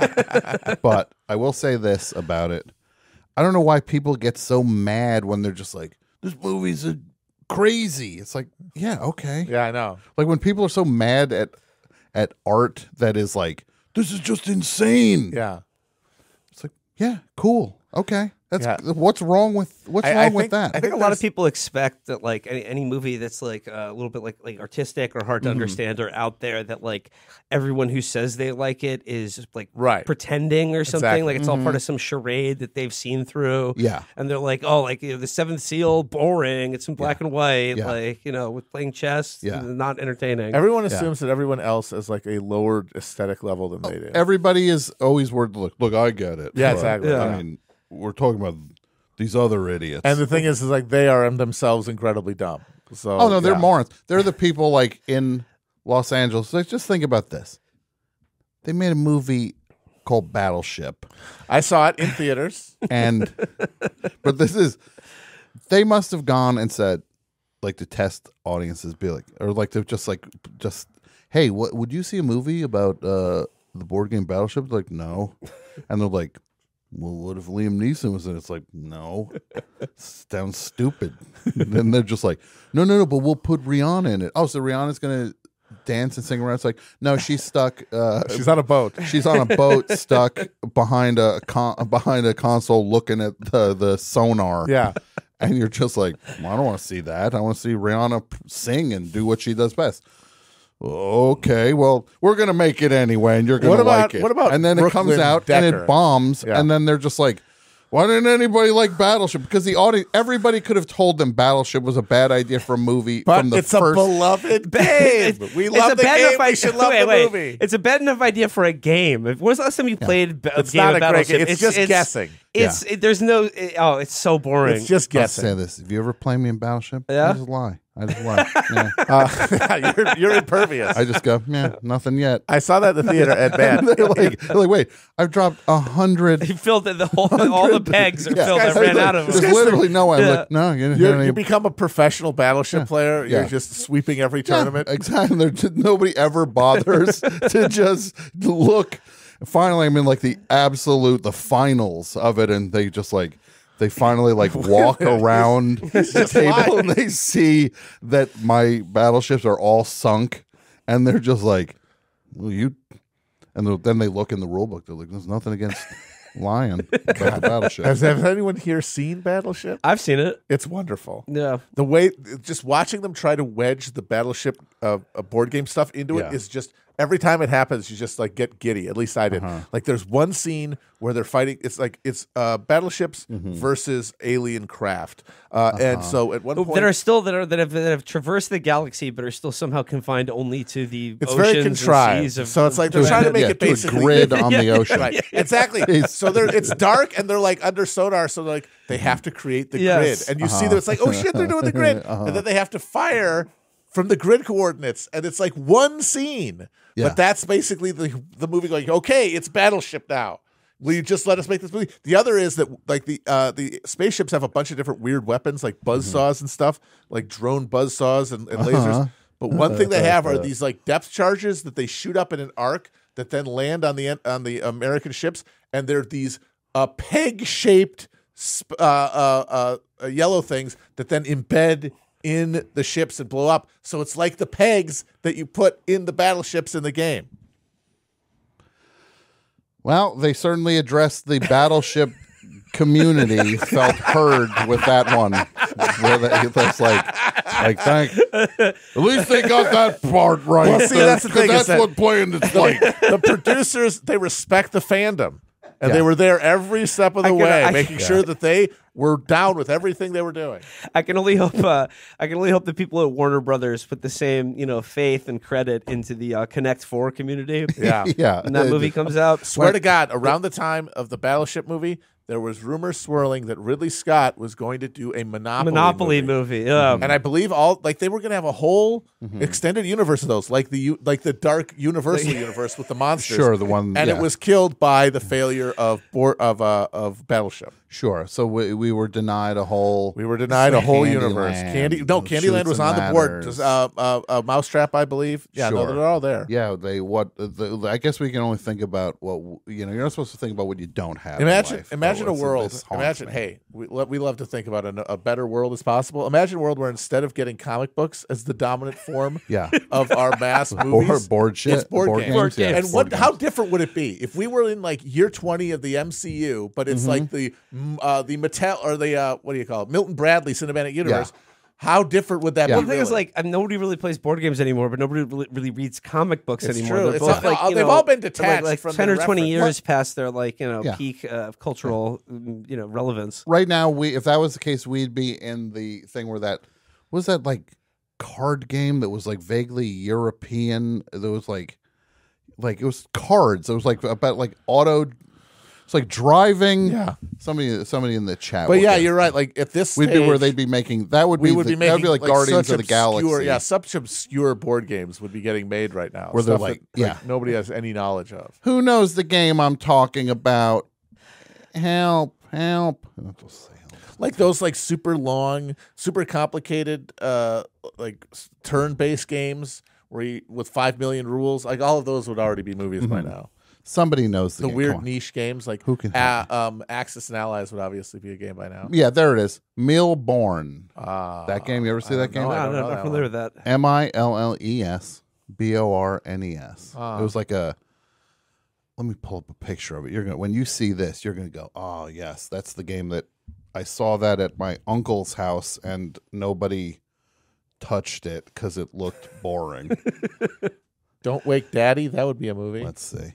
S1: But I will say this about it: I don't know why people get so mad when they're just like, "This movie's a crazy." It's like, yeah, okay.
S2: Yeah, I know.
S1: Like when people are so mad at at art that is like, this is just insane.
S2: Yeah.
S1: It's like, yeah, cool. Okay. That's
S2: Yeah.
S1: what's wrong with what's
S2: I- I
S1: wrong with
S2: think-
S1: that?
S3: I think a lot of
S2: there's-
S3: people expect that like any, any movie that's like uh, a little bit like like artistic or hard to understand or out there, that like everyone who says they like it is like
S2: Right.
S3: pretending or something.
S2: Exactly.
S3: Like it's all part of some charade that they've seen through.
S1: Yeah.
S3: And they're like, oh, like you know, the Seventh Seal, boring. It's in black and white.
S1: Yeah.
S3: Like you know, with playing chess,
S1: Yeah.
S3: not entertaining.
S2: Everyone assumes that everyone else is like a lower aesthetic level than they do.
S1: Everybody is always word look, look, I get it.
S2: Yeah,
S1: But,
S2: exactly.
S3: Yeah.
S1: I mean, we're talking about these other idiots.
S2: And the thing is, is like they are themselves incredibly dumb. So
S1: oh no, they're
S2: yeah.
S1: morons. They're the people like in Los Angeles. Like, just think about this. They made a movie called Battleship.
S2: I saw it in theaters.
S1: And but this is they must have gone and said, like, to test audiences, be like, or like to just like just hey, what would you see a movie about uh the board game Battleship? Like, no. And they're like, well, what if Liam Neeson was in it? It's like, no. Sounds stupid. Then they're just like, no, no, no, but we'll put Rihanna in it. Oh, so Rihanna's gonna dance and sing around. It's like, no, she's stuck. Uh,
S2: She's on a boat.
S1: She's on a boat stuck behind a con- behind a console looking at the, the sonar.
S2: Yeah.
S1: And you're just like, well, I don't want to see that. I want to see Rihanna p- sing and do what she does best. Okay, well, we're going to make it anyway, and you're going
S2: What
S1: to
S2: about-
S1: like it.
S2: what about
S1: And then it comes
S2: Brooklyn
S1: out, and
S2: Decker?
S1: it bombs,
S2: Yeah.
S1: and then they're just like, why didn't anybody like Battleship? Because the audience, everybody could have told them Battleship was a bad idea for a movie
S2: But
S1: from the
S2: it's
S1: first.
S2: a beloved babe. We
S3: It's
S2: love
S3: a
S2: the
S3: bad
S2: game.
S3: enough
S2: We
S3: idea-
S2: should love
S3: wait,
S2: the
S3: wait.
S2: movie.
S3: It's a bad enough idea for a game. When was the last time you played a
S2: It's
S3: game
S2: not
S3: of
S2: a great
S3: Battleship?
S2: game. It's just guessing.
S3: It's it, there's no. It, oh, it's so boring.
S2: It's just
S1: I'll say
S2: guessing.
S1: this: if you ever play me in Battleship,
S3: Yeah?
S1: I just lie. I just lie. Yeah.
S2: Uh, you're, you're impervious.
S1: I just go, yeah, nothing yet.
S2: I saw that in the theater at band.
S1: they're like, they're like, wait, I've dropped a hundred.
S3: He filled it. The whole all the pegs are
S1: Yeah.
S3: filled. I
S2: Guys,
S3: ran
S2: like,
S3: out of
S1: There's
S3: them.
S1: literally no way. I'm
S3: Yeah.
S1: like, no, you didn't
S2: You're,
S1: hear any.
S2: you become a professional Battleship player. You're
S1: Yeah.
S2: just sweeping every
S1: Yeah,
S2: tournament.
S1: exactly. They're just- nobody ever bothers to just look. Finally, I'm in like the absolute, the finals of it, and they just like. They finally like walk around the table and they see that my battleships are all sunk, and they're just like, "Well, you." And they'll- then they look in the rule book. They're like, "There's nothing against lying about the battleship."
S2: Has, has anyone here seen Battleship?
S3: I've seen it.
S2: It's wonderful.
S3: Yeah.
S2: The way, just watching them try to wedge the Battleship uh, uh, board game stuff into
S1: Yeah.
S2: it is just every time it happens, you just like get giddy. At least I did.
S1: Uh-huh.
S2: Like there's one scene where they're fighting. It's like it's uh, battleships
S1: Mm-hmm.
S2: versus alien craft, uh,
S1: Uh-huh.
S2: and so at one point
S3: That are still that are that have, that have traversed the galaxy, but are still somehow confined only to the
S2: it's
S3: oceans
S2: very contrived.
S3: and seas of.
S2: so it's like
S1: To
S2: they're
S1: a-
S2: trying to make
S1: yeah,
S2: it
S1: to a
S2: basically
S1: grid on the ocean.
S2: Right, exactly. So they're it's dark and they're like under sonar, so like they have to create the
S3: Yes.
S2: grid, and you see that it's like, oh shit, they're doing the grid,
S1: Uh-huh.
S2: and then they have to fire from the grid coordinates, and it's like one scene.
S1: Yeah.
S2: But that's basically the the movie going, okay, it's Battleship now. Will you just let us make this movie? The other is that like the uh, the spaceships have a bunch of different weird weapons, like buzz saws and stuff, like drone buzz saws and, and
S1: Uh-huh.
S2: lasers. But one thing they have are these like depth charges that they shoot up in an arc that then land on the on the American ships, and they're these uh, peg shaped sp- uh, uh, uh, yellow things that then embed in the ships and blow up. So it's like the pegs that you put in the battleships in the game.
S1: Well, they certainly addressed the battleship community, felt heard with that one. Where they, that's like, like thank. At least they got that part right.
S2: Well, see, that's the
S1: 'cause
S2: thing, is
S1: That's
S2: that-
S1: what playing it's like.
S2: The producers, they respect the fandom. And
S1: Yeah.
S2: they were there every step of the
S3: I can-
S2: way,
S3: I-
S2: making
S1: Yeah.
S2: sure that they were down with everything they were doing.
S3: I can only hope. Uh, I can only hope that people at Warner Brothers put the same, you know, faith and credit into the uh, Connect Four community.
S2: Yeah.
S1: Yeah.
S3: When that
S1: Uh,
S3: movie comes out,
S2: Swear to God, around the time of the Battleship movie, there was rumors swirling that Ridley Scott was going to do a Monopoly,
S3: Monopoly
S2: movie.
S3: movie. Yeah.
S2: And I believe all like they were going to have a whole
S1: Mm-hmm.
S2: extended universe of those, like the u- like the dark Universal universe with the monsters.
S1: Sure, the one-
S2: and
S1: yeah.
S2: it was killed by the failure of Bor- of uh, of Battleship.
S1: Sure. So we, we were denied a whole.
S2: We were denied a whole
S1: Candyland,
S2: universe. Candy, no,
S1: Shoots
S2: Candyland was
S1: and
S2: on the board.
S1: Ladders.
S2: Just, uh, uh, uh, Mousetrap, I believe. Yeah, no,
S1: Sure.
S2: they're all there.
S1: Yeah, they what? The, I guess we can only think about what you know. You're not supposed to think about what you don't have. in
S2: Imagine,
S1: life,
S2: imagine
S1: though.
S2: a
S1: It's-
S2: world.
S1: this haunts
S2: Imagine,
S1: me.
S2: hey, we, lo- we love to think about a, a better world as possible. Imagine a world where instead of getting comic books as the dominant form
S1: Yeah.
S2: of our mass
S1: Board-
S2: movies,
S1: board shit,
S2: it's board,
S1: board
S2: games.
S1: games, Board yeah,
S2: And
S1: games.
S2: what?
S1: board
S2: How
S1: games.
S2: different would it be if we were in like year twenty of the M C U, but it's like the mm, uh, the Mattel or the uh, what do you call it, Milton Bradley cinematic universe? How different would that
S1: Yeah.
S2: be?
S3: Well, the thing is,
S2: really?
S3: like, um, nobody really plays board games anymore, but nobody really, really reads comic books
S2: It's
S3: anymore.
S2: true.
S3: They're
S2: It's
S3: both
S2: all-
S3: like, you
S2: they've
S3: know,
S2: all been
S3: like-
S2: detached
S3: like
S2: from
S3: ten
S2: their
S3: or twenty
S2: reference.
S3: years past their like you know
S1: Yeah.
S3: peak uh, cultural mm, you know relevance.
S1: Right now, we if that was the case, we'd be in the thing where that what was that like card game that was like vaguely European. That was like like it was cards. It was like about like auto. It's like driving.
S2: Yeah.
S1: Somebody, somebody in the chat.
S2: But
S1: will
S2: yeah,
S1: get-
S2: you're right. Like at this,
S1: We'd be where
S2: stage,
S1: they'd be making. That would
S2: we
S1: be.
S2: would
S1: the,
S2: be making
S1: That'd be like, Guardians
S2: such
S1: of the Galaxy.
S2: obscure, yeah, such obscure board games would be getting made right now.
S1: Where they're
S2: Stuff
S1: like,
S2: that,
S1: yeah.
S2: nobody has any knowledge of.
S1: Who knows the game I'm talking about? Help! Help! I'll just say help.
S2: Like those, like super long, super complicated, uh, like s- turn-based games where you, with five million rules. Like all of those would already be movies by now.
S1: Somebody knows the,
S2: The
S1: game.
S2: weird
S1: Come on.
S2: niche games, like
S1: Who can
S2: uh, um, Axis and Allies, would obviously be a game by now.
S1: Yeah, there it is. Millborn.
S2: Uh,
S1: That game. You ever see
S2: I
S1: that
S2: don't
S1: game?
S2: know. I
S3: No,
S2: don't
S3: no,
S2: know
S3: not
S2: that
S3: familiar
S2: one.
S3: with that.
S1: M I L L E S B O R N E S.
S2: Ah.
S1: It was like a. Let me pull up a picture of it. You're gonna when you see this, you're gonna go, "Oh yes, that's the game that I saw that at my uncle's house, and nobody touched it because it looked boring."
S2: Don't Wake Daddy. That would be a movie.
S1: Let's see.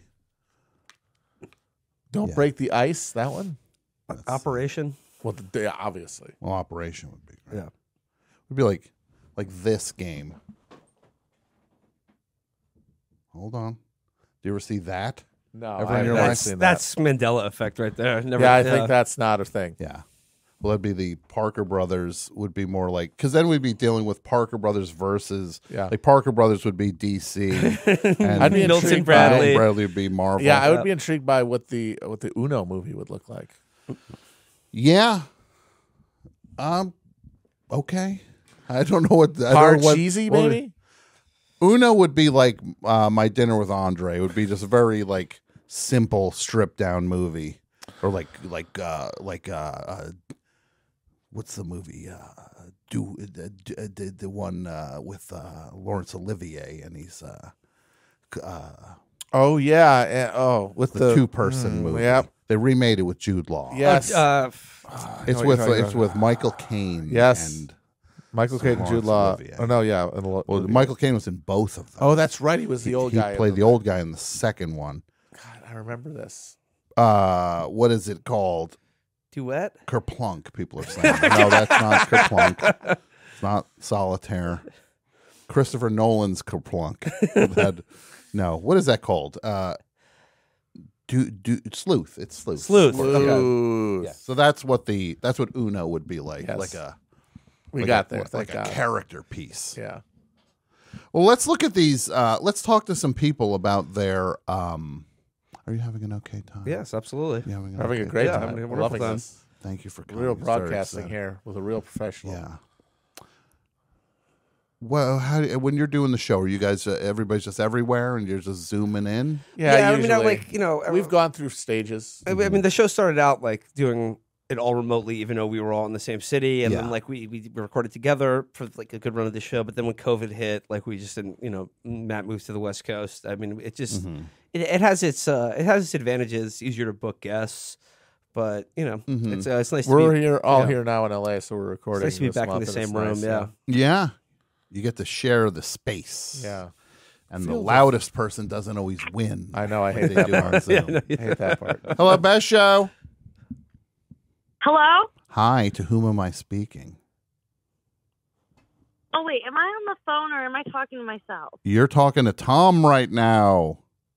S2: Don't
S1: yeah.
S2: Break the Ice. That one.
S3: Operation.
S2: Well, the, yeah, obviously.
S1: Well, Operation would be great.
S3: Yeah.
S1: Would be like like this game. Hold on. Do you ever see that?
S2: No,
S1: Ever in
S2: I
S1: your
S2: haven't
S1: life?
S3: That's
S2: seen that.
S3: that's Mandela effect right there. Never,
S2: Yeah, I think that's not a thing.
S1: Yeah. Well, that'd be the Parker Brothers would be more like because then we'd be dealing with Parker Brothers versus
S2: Yeah.
S1: like Parker Brothers would be D C and
S2: I'd be
S3: Milton
S2: intrigued by-
S3: Bradley.
S1: Milton Bradley would be Marvel.
S2: Yeah, I would be intrigued by what the what the Uno movie would look like.
S1: yeah. Um. Okay. I don't know what. I don't know what,
S2: Parcheesi,
S1: what-
S2: maybe.
S1: Uno would be like uh, My Dinner with Andre. It would be just a very like simple, stripped down movie, or like like uh, like uh, uh, what's the movie? Uh, do uh, d- uh, the the one uh, with uh, Laurence Olivier, and he's uh, c- uh,
S2: Oh yeah, and, oh with
S1: the,
S2: the,
S1: two person
S2: mm,
S1: movie.
S2: Yep.
S1: They remade it with Jude Law.
S2: Yes.
S3: Uh, f-
S1: it's
S2: what
S1: with
S2: you're talking
S1: it's
S2: about.
S1: with Michael Caine.
S2: Yes.
S1: and
S2: Michael
S1: So
S2: Caine and Jude
S1: Laurence
S2: Law.
S1: Olivier.
S2: Oh no, yeah. and Lo-
S1: well, Michael Caine was in both of them.
S2: Oh, that's right. He was the old
S1: he
S2: guy. in
S1: played
S2: the-
S1: the old guy in the second one.
S2: God, I remember this.
S1: Uh, what is it called?
S3: duet.
S1: Kerplunk, people are saying. No, that's not Kerplunk. It's not Solitaire. Christopher Nolan's Kerplunk. Had, no, what is that called? Uh, do do Sleuth. It's Sleuth.
S3: Sleuth.
S2: Ooh.
S1: Yeah. So that's what the that's what Uno would be like,
S2: Yes.
S1: like a
S2: We
S1: like
S2: got
S1: a,
S2: there.
S1: like
S2: Thank
S1: a
S2: God.
S1: character piece.
S2: Yeah.
S1: Well, let's look at these. Uh, let's talk to some people about their. Um, are you having an okay time?
S3: Yes, absolutely.
S1: You having an
S2: Having a
S1: okay
S2: great
S3: Yeah,
S2: time.
S3: having a
S2: We're
S3: wonderful
S2: loving
S3: time.
S2: this.
S1: Thank you for coming.
S2: Real
S1: It's very
S2: broadcasting
S1: exciting.
S2: here with a real professional.
S1: Yeah. Well, how do, when you're doing the show, are you guys uh, everybody's just everywhere and you're just zooming in?
S2: Yeah,
S3: Yeah, I mean, I
S2: usually.
S3: like you know,
S2: We've gone through stages.
S3: I mean, the show started out like doing it all remotely, even though we were all in the same city, and
S1: Yeah.
S3: then like we we recorded together for like a good run of the show. But then when COVID hit, like we just didn't, you know, Matt moved to the West Coast. I mean, it just
S1: Mm-hmm.
S3: it, it has its uh, it has its advantages. Easier to book guests, but you know,
S1: Mm-hmm.
S3: it's uh, it's nice.
S2: We're
S3: to be,
S2: here, all
S3: yeah.
S2: here now in L A, so we're recording.
S3: It's nice to be
S2: this
S3: back in
S2: month,
S3: the
S2: and it's
S3: same room.
S2: nice,
S3: yeah.
S1: Yeah, you get to share the space.
S2: Yeah.
S1: And the loudest person doesn't always win.
S2: I know. I
S1: like
S2: hate
S1: they
S2: that
S1: do
S2: part.
S1: on Zoom.
S2: I hate that part.
S1: Hello, Best Show.
S7: Hello?
S1: Hi, to whom am I speaking?
S7: Oh, wait. Am I on the phone or am I talking to myself?
S1: You're talking to Tom right now.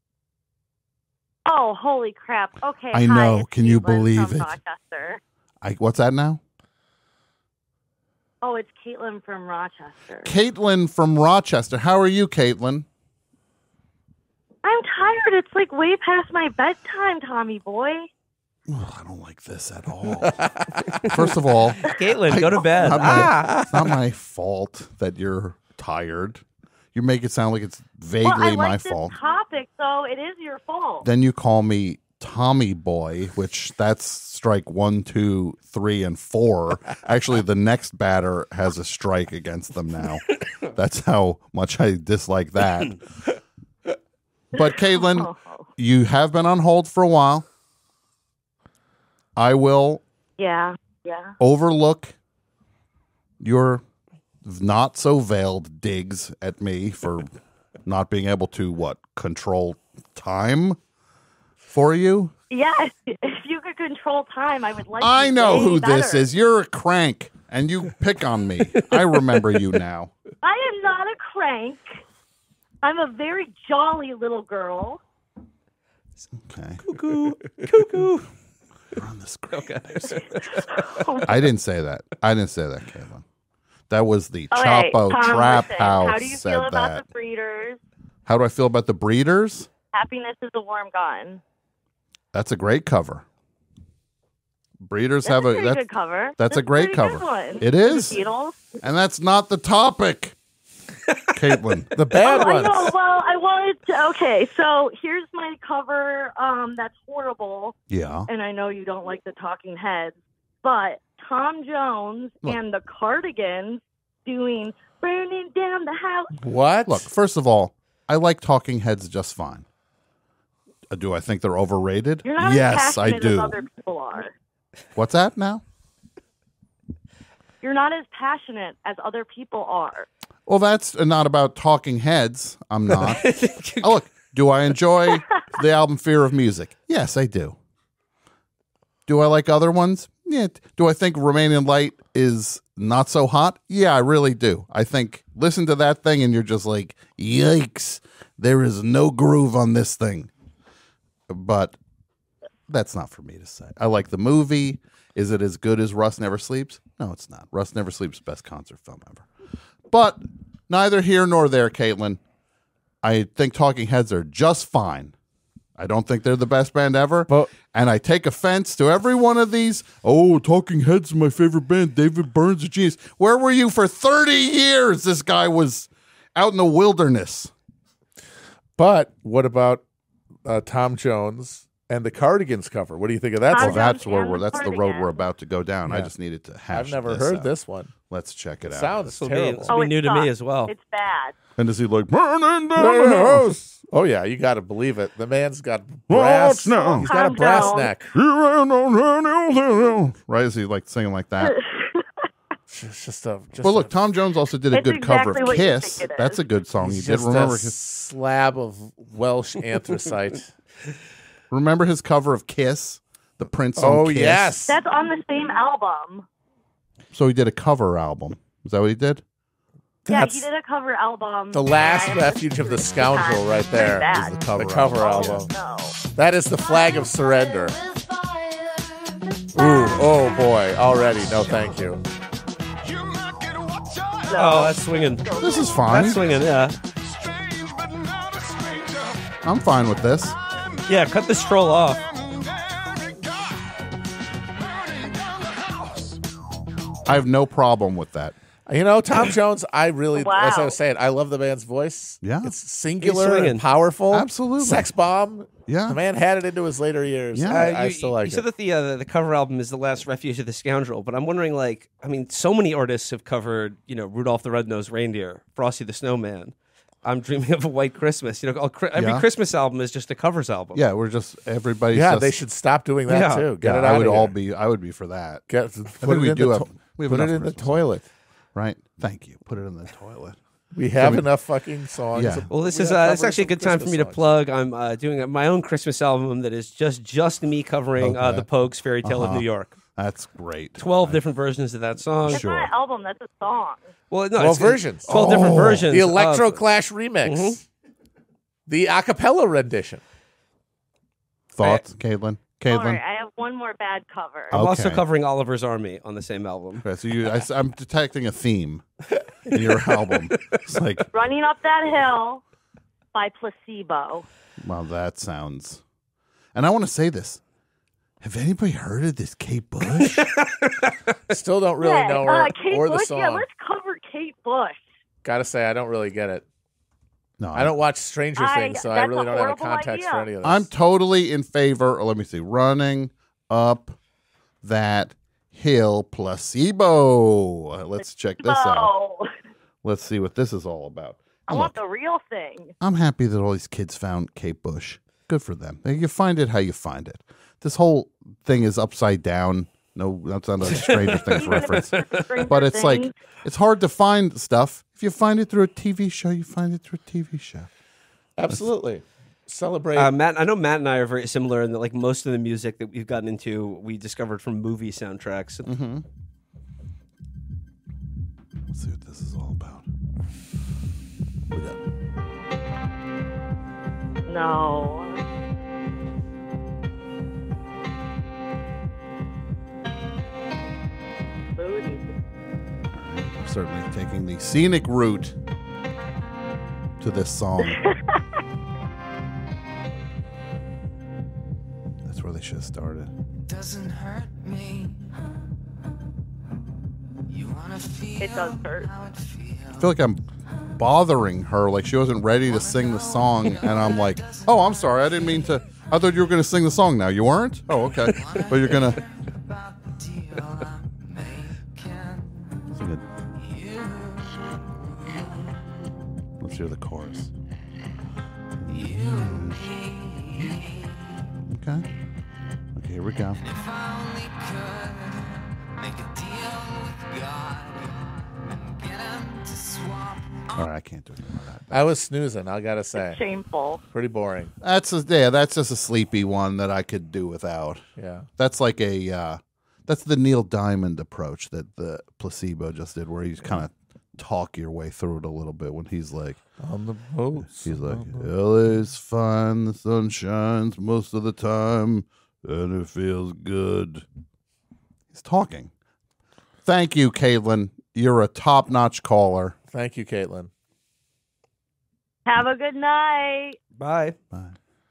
S7: Oh, holy crap. Okay.
S1: I
S7: hi,
S1: know.
S7: it's
S1: Can you
S7: Caitlin
S1: believe
S7: from
S1: it?
S7: Rochester.
S1: I, what's that now?
S7: Oh, it's Caitlin from Rochester.
S1: Caitlin from Rochester. How are you, Caitlin?
S7: I'm tired. It's like way past my bedtime, Tommy boy.
S1: Oh, I don't like this at all. First of all,
S3: Caitlin, go to bed.
S1: Not my-
S3: Ah.
S1: It's not my fault that you're tired. You make it sound like it's vaguely
S7: well, I like
S1: my
S7: this
S1: fault.
S7: topic, so it is your fault.
S1: Then you call me Tommy Boy, which that's strike one, two, three, and four. Actually, the next batter has a strike against them now. That's how much I dislike that. But Caitlin, you have been on hold for a while. I will
S7: Yeah, yeah.
S1: overlook your not so veiled digs at me for not being able to what control time for you.
S7: Yes, if you could control time, I would like
S1: I
S7: you
S1: know
S7: way
S1: who
S7: better.
S1: this is. You're a crank and you pick on me. I remember you now.
S7: I am not a crank. I'm a very jolly little girl.
S1: Okay.
S3: Cuckoo. Cuckoo.
S1: You're on the screen.
S3: Okay.
S1: I didn't say that. I didn't say that, Caitlin. That was the
S7: All right,
S1: Chapo
S7: Tom,
S1: Trap
S7: listen,
S1: House
S7: How do you
S1: said
S7: feel about
S1: that.
S7: the breeders?
S1: How do I feel about the Breeders?
S7: Happiness is a warm gun.
S1: That's a great cover. Breeders
S7: That's
S1: have
S7: a
S1: a
S7: pretty
S1: that's,
S7: good cover.
S1: that's a great
S7: pretty
S1: cover.
S7: Good one.
S1: It is.
S7: The Beatles.
S1: And that's not the topic, Caitlin.
S2: The bad
S7: Oh, I
S2: ones.
S7: know. Well, I wanted to. Okay, so here's my cover. Um, that's horrible,
S1: Yeah.
S7: and I know you don't like the Talking Heads, but Tom Jones
S1: Look.
S7: and the Cardigans doing "Burning Down the House."
S2: What?
S1: Look, first of all, I like Talking Heads just fine. Uh, Do I think they're overrated?
S7: You're not
S1: Yes,
S7: as
S1: I
S7: passionate as
S1: do.
S7: other people are.
S1: What's that now?
S7: You're not as passionate as other people are.
S1: Well, that's not about Talking Heads. I'm not. Oh, look, do I enjoy the album Fear of Music? Yes, I do. Do I like other ones? Yeah. Do I think Remain in Light is not so hot? Yeah, I really do. I think listen to that thing and you're just like, yikes, there is no groove on this thing. But that's not for me to say. I like the movie. Is it as good as Rust Never Sleeps? No, it's not. Rust Never Sleeps is the best concert film ever. But neither here nor there, Caitlin. I think Talking Heads are just fine. I don't think they're the best band ever.
S2: But-
S1: and I take offense to every one of these. Oh, Talking Heads is my favorite band. David Byrne's a genius. Where were you for thirty years? This guy was out in the wilderness.
S2: But what about uh, Tom Jones and the Cardigans cover? What do you think of that?
S7: Tom
S1: Well,
S2: song?
S7: Jones
S1: that's where
S7: and
S1: we're.
S7: the
S1: That's the road
S7: Cardigans.
S1: we're about to go down. I
S2: Yeah.
S1: just needed to hash.
S2: I've never
S1: this
S2: heard
S1: out.
S2: this one.
S1: Let's check it out.
S2: Sounds
S3: This will be,
S2: terrible.
S3: this will
S7: Oh,
S3: be
S7: it
S3: new to me
S7: sucks.
S3: as well.
S7: It's bad.
S1: And is he like burning down the house?
S2: Oh yeah, you got to believe it. The man's got brass.
S1: now.
S2: He's got a
S7: Calm
S2: brass
S7: down.
S2: neck.
S1: Right? Is he like singing like that?
S2: It's just a. Just
S1: Well, look,
S2: a,
S1: Tom Jones also did a
S7: It's
S1: good cover
S7: exactly
S1: of
S7: what you
S1: Kiss.
S7: think it is.
S1: That's a good song. He
S2: he's
S1: did.
S2: just
S1: Remember
S2: a
S1: his,
S2: slab of Welsh anthracite.
S1: remember his cover of Kiss, the Prince song
S2: Oh
S1: Kiss?
S2: yes.
S7: That's on the same album.
S1: So he did a cover album. Is that what he did?
S7: Yeah,
S2: That's
S7: he did a cover album.
S2: the last
S7: and I
S2: refuge of the
S7: listened to it
S2: scoundrel
S7: two
S2: right
S7: times.
S2: there.
S7: Pretty
S2: Is
S7: bad.
S2: the cover, the cover album.
S7: No.
S2: That is the flag of surrender. Ooh, oh boy, already. No, thank you.
S3: Oh, that's swinging.
S1: This is fine.
S3: That's swinging, yeah.
S1: I'm fine with this.
S3: Yeah, cut the stroll off.
S1: I have no problem with that.
S2: You know, Tom Jones, I really,
S7: Wow.
S2: as I was saying, I love the band's voice.
S1: Yeah.
S2: It's singular
S3: swinging.
S2: and powerful.
S1: Absolutely.
S2: Sex bomb.
S1: Yeah.
S2: The man had it into his later years.
S1: Yeah.
S2: I,
S3: Uh,
S2: I
S3: you,
S2: still
S3: you
S2: like
S3: said
S2: it.
S3: that the, uh, the cover album is the last refuge of the scoundrel, but I'm wondering, like, I mean, so many artists have covered, you know, Rudolph the Red-Nosed Reindeer, Frosty the Snowman. I'm Dreaming of a White Christmas. You know, all, every
S1: Yeah.
S3: Christmas album is just a covers album.
S1: Yeah, we're just everybody's.
S2: Yeah,
S1: just,
S2: they should stop doing that
S3: Yeah.
S2: too. Get
S1: Yeah,
S2: it
S1: I
S2: out
S1: would
S2: of
S1: all
S2: here.
S1: be. I would be for that.
S2: Get, put
S1: think
S2: it
S1: we
S2: in
S1: do
S2: the
S1: have- we have
S2: put it
S1: enough
S2: in the
S1: Christmas.
S2: toilet.
S1: Right. Thank you. Put it in the toilet.
S2: We have
S1: we-
S2: enough fucking songs.
S1: Yeah.
S3: Well, this
S2: We
S3: is
S2: have
S3: uh, it's
S2: covered
S3: actually a
S2: some
S3: good time for
S2: Christmas
S3: me to
S2: songs.
S3: plug. I'm uh, doing my own Christmas album that is just just me covering uh,
S1: Okay.
S3: the Pogues' "Fairy Tale
S1: Uh-huh.
S3: of New York."
S1: That's great.
S3: Twelve different versions of that song.
S7: That's not an album. That's a song.
S3: Well, no,
S2: Twelve
S3: it's-
S2: versions.
S3: Twelve different
S1: Oh.
S3: versions.
S2: The Electro
S3: of-
S2: Clash remix.
S3: Mhm.
S2: The a cappella rendition.
S1: Thoughts, Caitlin?
S7: All
S1: Caitlin?
S7: right, I have one more bad cover.
S3: I'm also
S1: Okay.
S3: covering Oliver's Army on the same album.
S1: Okay, so you, I, am detecting a theme in your album. It's like,
S7: Running Up That Hill by Placebo.
S1: well, that sounds. And I want to say this. Have anybody heard of this Kate Bush?
S2: Still don't really
S7: yeah,
S2: know
S7: uh,
S2: her
S7: Kate
S2: or the
S7: Bush.
S2: song.
S7: Yeah, let's cover Kate Bush.
S2: Gotta say, I don't really get it.
S1: No,
S2: I don't watch Stranger
S7: I-
S2: Things, so I
S7: that's
S2: really
S7: a
S2: don't have a
S7: horrible
S2: context for
S7: idea.
S2: any of this.
S1: I'm totally in favor. Or let me see. Running up that hill, placebo. Uh, Let's check this out.
S7: Oh,
S1: Let's see what this is all about.
S7: I
S1: Look,
S7: want the real thing.
S1: I'm happy that all these kids found Kate Bush. Good for them. You find it how you find it. This whole thing is upside down. No, that's not a Stranger Things
S7: Even if
S1: reference.
S7: it's Stranger
S1: But it's like,
S7: Things.
S1: it's hard to find stuff. If you find it through a T V show, you find it through a T V show.
S2: Absolutely. Celebrate.
S3: Uh, Matt, I know Matt and I are very similar in that, like, most of the music that we've gotten into, we discovered from movie soundtracks.
S1: Mm-hmm. Let's see what this is all about. We got
S7: No. Booty.
S1: We're certainly taking the scenic route to this song. That's where they should have started.
S8: Doesn't hurt me. You wanna feel
S7: It does hurt.
S8: how it feels.
S1: I feel like I'm bothering her, like she wasn't ready to sing the song, and I'm like, oh, I'm sorry, I didn't mean to. I thought you were going to sing the song now. You weren't? Oh, okay. But you're going to
S8: About the deal I'm making.
S1: sing it. Let's hear the chorus. Okay. Okay, here we go.
S8: If I only could make a deal with God and get him to swap.
S1: All right, I can't do anything with that.
S2: I was snoozing, I gotta say.
S7: Shameful.
S2: Pretty boring.
S1: That's a, yeah, that's just a sleepy one that I could do without.
S2: Yeah.
S1: That's like a uh, that's the Neil Diamond approach that the Placebo just did, where you kind of talk your way through it a little bit. When he's like,
S2: On the boats.
S1: he's like, L A's fine, the sun shines most of the time, and it feels good. He's talking. Thank you, Caitlin. You're a top-notch caller.
S2: Thank you, Caitlin.
S7: Have a good night.
S3: Bye.
S1: Bye.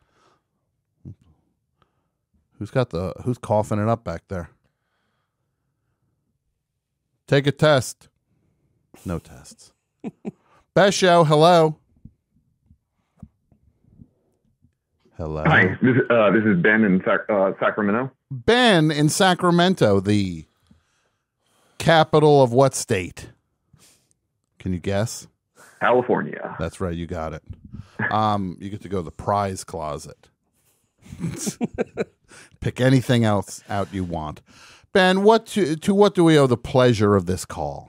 S1: Who's got the who's coughing it up back there? Take a test. No tests. Best show, hello. Hello.
S9: Hi, this, uh, this is Ben in Sac- uh, Sacramento.
S1: Ben in Sacramento, the capital of what state? Can you guess?
S9: California.
S1: That's right, you got it. Um, you get to go to the prize closet. Pick anything else out you want. Ben, what to, to what do we owe the pleasure of this call?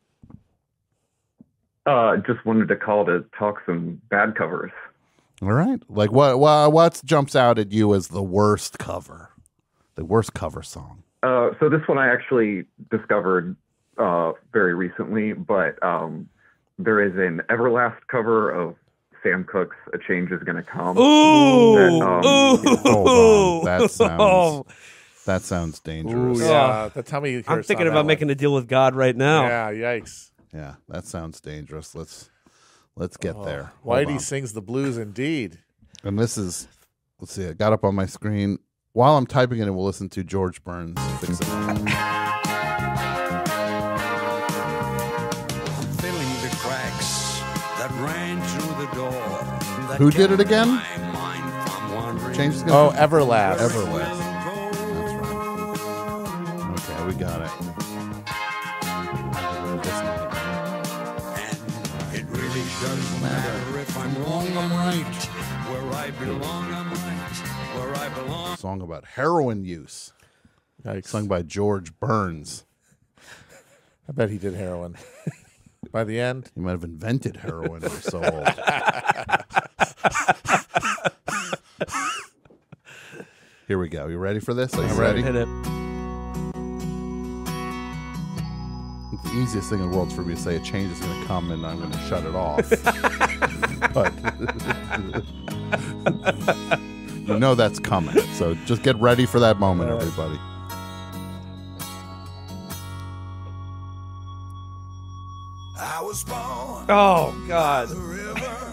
S9: Uh, just wanted to call to talk some bad covers.
S1: All right. Like what what what jumps out at you as the worst cover? The worst cover song.
S9: Uh, so this one I actually discovered uh, very recently, but um, there is an Everlast cover of Sam Cooke's "A Change Is Gonna Come."
S3: Ooh,
S9: that, um,
S3: ooh.
S1: Hold on. That sounds that sounds dangerous.
S2: Ooh, yeah. That's how many
S3: I'm thinking about making a deal with God right now.
S2: Yeah, yikes.
S1: Yeah, that sounds dangerous. Let's let's get there.
S2: Oh,
S1: Hold
S2: Whitey
S1: on.
S2: sings the blues indeed.
S1: And this is, let's see, I got up on my screen. While I'm typing it in, we'll listen to George Burns Fix It Up.
S10: Filling the cracks that ran through the door. That
S1: Who did it
S10: kept
S1: again?
S10: my mind from wandering.
S1: Change the
S2: Oh, Everlast.
S1: Everlast. That's right. Okay, we got it.
S10: It really doesn't matter if I'm wrong, I'm right. Where I belong, I'm right. Where I belong.
S1: Song about heroin use.
S2: Yikes.
S1: Sung by George Burns.
S2: I bet he did heroin. by the end.
S1: He might have invented heroin. We're so old. Here we go. You ready for this? Are you
S2: I'm
S1: ready?
S2: ready.
S3: Hit it.
S1: The easiest thing in the world is for me to say a change is going to come and I'm going to shut it off. But you know that's coming. So just get ready for that moment, everybody.
S10: I was born
S3: Oh God.
S10: the river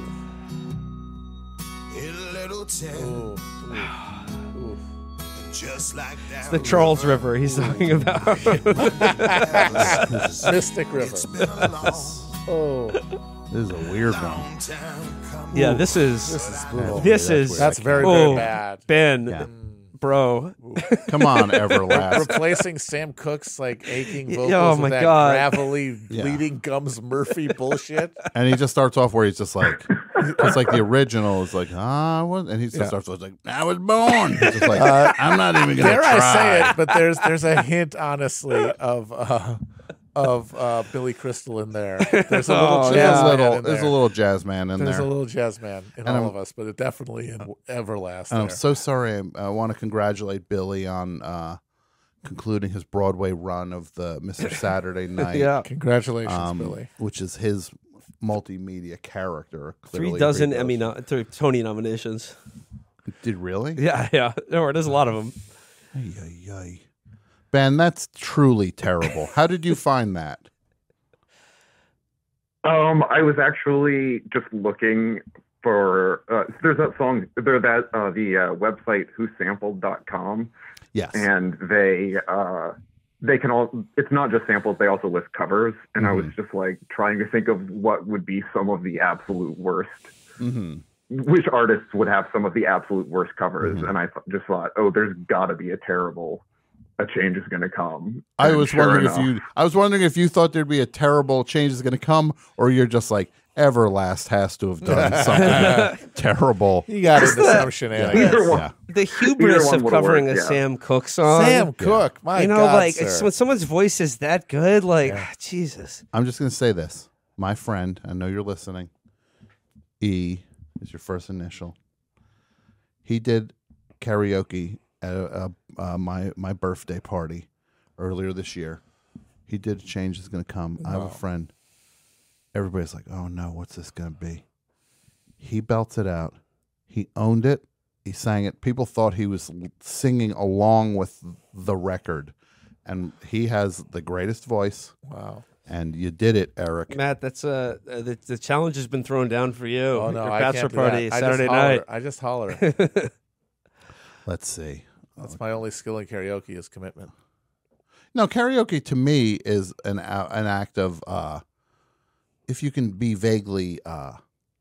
S10: in a little town. Just like that.
S3: The Charles River he's talking about.
S2: Mystic River. Oh,
S1: This is a weird one.
S3: Yeah, this is
S2: this is brutal.
S3: this is
S2: That's very,
S3: oh,
S2: very bad.
S3: Ben,
S1: Yeah.
S3: bro.
S1: Come on, Everlast.
S2: Replacing Sam Cooke's like aching
S3: Y-
S2: vocals
S3: oh,
S2: with
S3: my
S2: that
S3: God.
S2: gravelly,
S1: Yeah.
S2: bleeding gums Murphy bullshit.
S1: And he just starts off where he's just like, it's like the original is like, ah, what? And he just
S2: Yeah.
S1: starts with like, I was born. He's just like,
S2: Uh,
S1: I'm not even going to
S2: Dare
S1: try.
S2: I say it? But there's there's a hint, honestly, of uh, of uh, Billy Crystal in there. There's a little
S3: Oh,
S2: jazz
S1: There's a
S2: man
S1: little,
S2: in
S1: there's
S2: there.
S1: a little jazz man in
S2: There's
S1: there.
S2: a little jazz man in
S1: And
S2: all
S1: I'm-
S2: of us, but it definitely in Everlast.
S1: And I'm
S2: there.
S1: so sorry. I, I want to congratulate Billy on uh, concluding his Broadway run of the Mister Saturday Night.
S3: Yeah.
S2: Congratulations,
S1: um,
S2: Billy.
S1: Which is his multimedia character.
S3: Three
S1: clearly
S3: dozen
S1: every
S3: Emmy,
S1: does.
S3: no, th- Tony nominations.
S1: Did really?
S3: Yeah, yeah. No, there's a lot of them.
S1: Ay, ay, ay. Ben, that's truly terrible. How did you find that?
S9: Um, I was actually just looking for. Uh, there's that song. There's that uh, the uh, website who sampled dot com,
S1: Yes.
S9: and they uh, they can all. It's not just samples. They also list covers, and I was just like trying to think of what would be some of the absolute worst.
S1: Mm-hmm.
S9: Which artists would have some of the absolute worst covers,
S1: Mhm.
S9: and I th- just thought, oh, there's got to be a terrible. A change is going to come.
S1: I
S9: And
S1: was
S9: sure
S1: wondering
S9: enough,
S1: if you. I was wondering if you thought there'd be a terrible change is going to come, or you're just like Everlast has to have done something terrible.
S2: You got into some
S1: Yeah.
S2: shenanigans.
S9: Either one.
S1: Yeah.
S3: The hubris
S9: one
S3: of
S9: would've
S3: covering
S9: worked,
S3: a
S9: yeah.
S3: Sam Cooke song.
S2: Sam Cooke, my
S3: you know,
S2: God,
S3: like
S2: sir.
S3: it's, when someone's voice is that good, like ah, Jesus.
S1: I'm just going to say this. My friend, I know you're listening. E is your first initial. He did karaoke at uh, uh, my my birthday party earlier this year. He did a change is going to come. I have a friend. Everybody's like, oh no, what's this going to be? He belts it out. He owned it. He sang it. People thought he was l- singing along with the record. And he has the greatest voice.
S2: Wow.
S1: And you did it, Eric.
S3: Matt, that's uh, uh the, the challenge has been thrown down for you.
S2: Oh no,
S3: Your
S2: I
S3: bachelor
S2: can't do
S3: party
S2: that. I
S3: Saturday
S2: just holler.
S3: night.
S2: I just holler.
S1: Let's see.
S2: That's my only skill in karaoke is commitment.
S1: No, karaoke to me is an a- an act of uh, if you can be vaguely uh,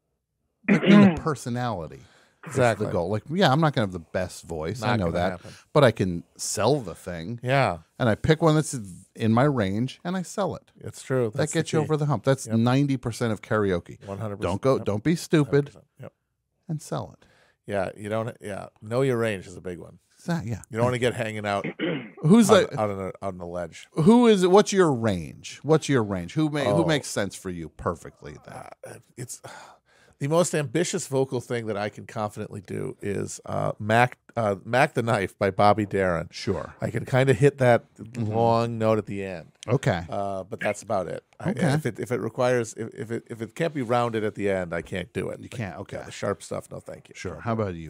S1: like being a personality. is
S2: Exactly.
S1: the goal. Like, yeah, I'm not gonna have the best voice. I
S2: Not
S1: know
S2: gonna
S1: that,
S2: happen.
S1: but I can sell the thing.
S2: Yeah,
S1: And I pick one that's in my range and I sell it.
S2: it's true.
S1: That
S2: That's
S1: gets
S2: the
S1: you
S2: key.
S1: over the hump. That's
S2: Yep.
S1: ninety percent of karaoke.
S2: one hundred percent.
S1: Don't go.
S2: Yep.
S1: Don't be stupid
S2: one hundred percent. Yep.
S1: and sell it.
S2: Yeah, you don't. Yeah, know your range is a big one.
S1: Exactly. Yeah.
S2: You don't want to get hanging out
S1: Who's
S2: on,
S1: like?
S2: out on a, out on a ledge.
S1: Who is it? What's your range? What's your range? Who may, who
S2: Oh.
S1: makes sense for you perfectly? Then
S2: Uh, it's the most ambitious vocal thing that I can confidently do is uh, Mac uh, Mac the Knife by Bobby Darin.
S1: sure.
S2: I can kind of hit that
S1: Mm-hmm.
S2: long note at the end,
S1: Okay.
S2: uh, but that's about it. I,
S1: Okay.
S2: if it if it requires if, if it if it can't be rounded at the end, I can't do it.
S1: You can't. Okay.
S2: Yeah, the sharp stuff, no, thank you.
S1: Sure. How about you?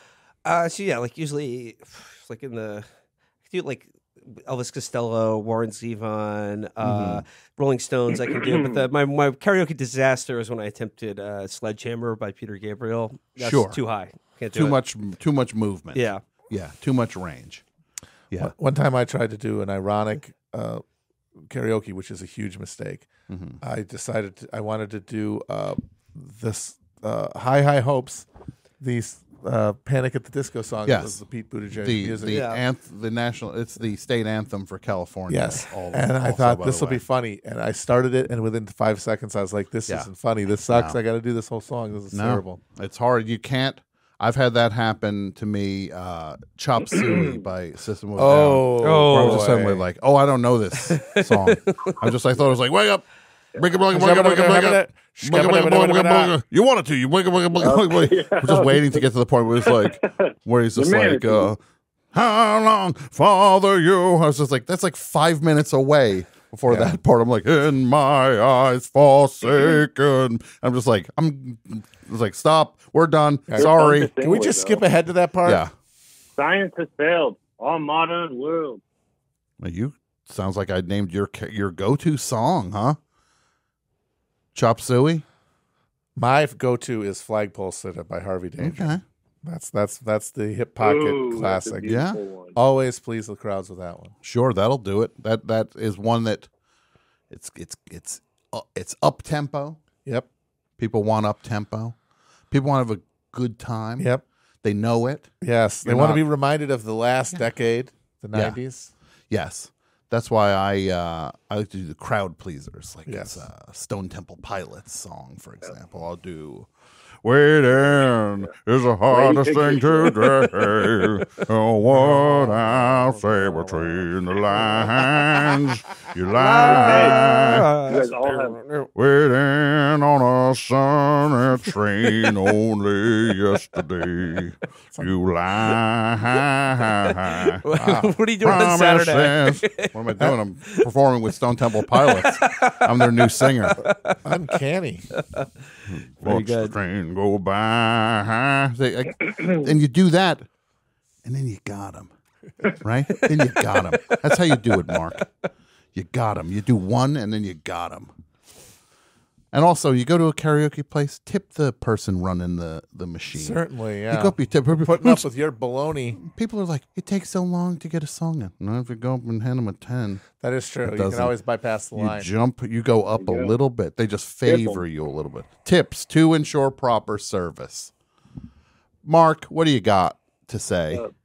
S3: Uh, so yeah, like usually, like in the, I do like Elvis Costello, Warren Zevon, uh,
S1: Mm-hmm.
S3: Rolling Stones. I can do, but the, my my karaoke disaster is when I attempted uh, Sledgehammer by Peter Gabriel. That's
S1: Sure.
S3: too high. Can't do
S1: Too
S3: it.
S1: much. Too much movement.
S3: Yeah.
S1: Yeah. Too much range. Yeah.
S2: One- One time I tried to do an ironic uh, karaoke, which is a huge mistake.
S1: Mhm.
S2: I decided to, I wanted to do uh, this uh, High High Hopes, these uh, Panic at the Disco song.
S1: Yes.
S2: That was the Pete Buttigieg
S1: The
S2: music.
S1: the
S3: Yeah.
S1: anth- the national. It's the state anthem for California.
S2: Yes,
S1: All-
S2: and I
S1: also,
S2: thought
S1: by
S2: this
S1: the
S2: will be
S1: way.
S2: funny, and I started it, and within five seconds, I was like, "This
S1: Yeah.
S2: isn't funny. This sucks.
S1: No.
S2: I got to do this whole song. This is
S1: No,
S2: terrible."
S1: it's hard. You can't. I've had that happen to me. Uh, Chop Suey by System of a
S2: Oh,
S1: Down. Where I was just
S2: boy.
S1: suddenly like, oh, I don't know this song. I just I thought it was like, wake up. Blinka, blinka, blinka, blinka, blinka. Blinka, blinka, blinka, blinka, blinka. You wanted to. You blinka, blinka, blinka, blinka, blinka. I'm just waiting to get to the point where it's like, where he's just
S11: The
S1: like,
S11: mannequin.
S1: uh, how long, Father, you? I was just like, that's like five minutes away before
S2: Yeah.
S1: that part. I'm like, in my eyes forsaken. I'm just like, I'm I was like, stop. We're done. Sorry.
S2: Can we just skip ahead to that part?
S1: Yeah.
S11: Science has failed. All modern world.
S1: Well, you sounds like I named your ca- your go to song, huh? Chop Suey.
S2: My go-to is "Flagpole Sitta" by Harvey Danger.
S1: Okay.
S2: That's that's that's the hip pocket
S11: Ooh, that's a
S2: classic.
S11: beautiful
S1: Yeah.
S11: one.
S2: Always please the crowds with that one.
S1: Sure, that'll do it. That that is one that it's it's it's uh, it's up tempo.
S2: Yep.
S1: People want up tempo. People want to have a good time.
S2: Yep.
S1: They know it.
S2: Yes. They
S1: You're
S2: want to
S1: not-
S2: be reminded of the last decade, the
S1: Yeah.
S2: nineties.
S1: Yes. That's why I uh, I like to do the crowd pleasers, like
S2: Yes.
S1: it's a Stone Temple Pilots song, for example. I'll do "Waiting is the hardest thing to do. Oh, what I'll say between the lines. You lie.
S11: You guys all have
S1: Waiting on a sunny train only yesterday. You lie.
S3: What are you doing on Saturday?
S1: Promises. What am I doing? I'm performing with Stone Temple Pilots. I'm their new singer.
S2: Uncanny.
S1: Watch the train go by. Say, like, and you do that, and then you got them, right? Then you got them. That's how you do it, Mark. You got them. You do one, and then you got them. And also, you go to a karaoke place, tip the person running the, the machine.
S2: Certainly, yeah.
S1: You go up, you tip.
S2: Putting up with your baloney.
S1: People are like, it takes so long to get a song in. And if you go up and hand them a ten,
S2: That is true.
S1: it
S2: You
S1: doesn't.
S2: can always bypass the
S1: You
S2: line.
S1: jump, you go up a
S11: There you go.
S1: little bit. They just
S11: Tip 'em.
S1: favor you a little bit. Tips to ensure proper service. Mark, what do you got to say?
S11: Uh,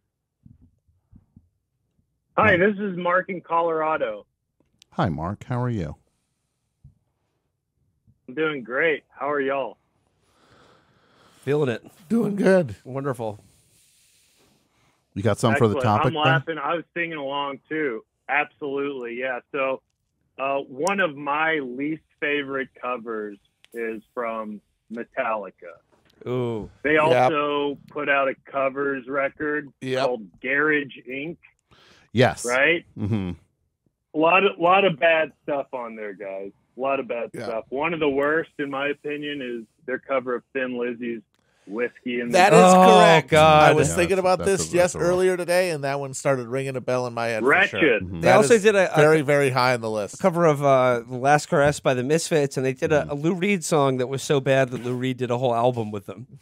S11: Hi, this is Mark in Colorado.
S1: Hi, Mark. How are you?
S11: I'm doing great. How are y'all?
S3: Feeling it.
S2: Doing good.
S3: Wonderful.
S1: You got something for the
S11: Excellent.
S1: topic?
S11: I'm
S1: Ben?
S11: laughing. I was singing along too. Absolutely, yeah. So, uh, one of my least favorite covers is from Metallica.
S3: Ooh.
S11: They
S2: Yep.
S11: also put out a covers record
S2: Yep.
S11: called Garage Incorporated.
S1: Yes.
S11: Right?
S1: Mm-hmm.
S11: A lot of lot of bad stuff on there, guys. A lot of bad
S2: Yeah.
S11: stuff. One of the worst, in my opinion, is their cover of Thin Lizzy's "Whiskey and
S2: That
S11: the
S2: is
S3: Oh,
S2: correct.
S3: God.
S2: I was
S1: Yeah,
S2: thinking
S1: that's-
S2: about
S1: that's
S2: this
S1: a-
S2: yes
S1: that's a rough-
S2: earlier today, and that one started ringing a bell in my head. For
S11: Wretched."
S2: sure.
S1: Mhm.
S3: They
S2: That
S3: also
S2: is
S3: did a, a
S2: very, very high on the list.
S3: cover of uh, "The Last Caress" by the Misfits, and they did a, a Lou Reed song that was so bad that Lou Reed did a whole album with them.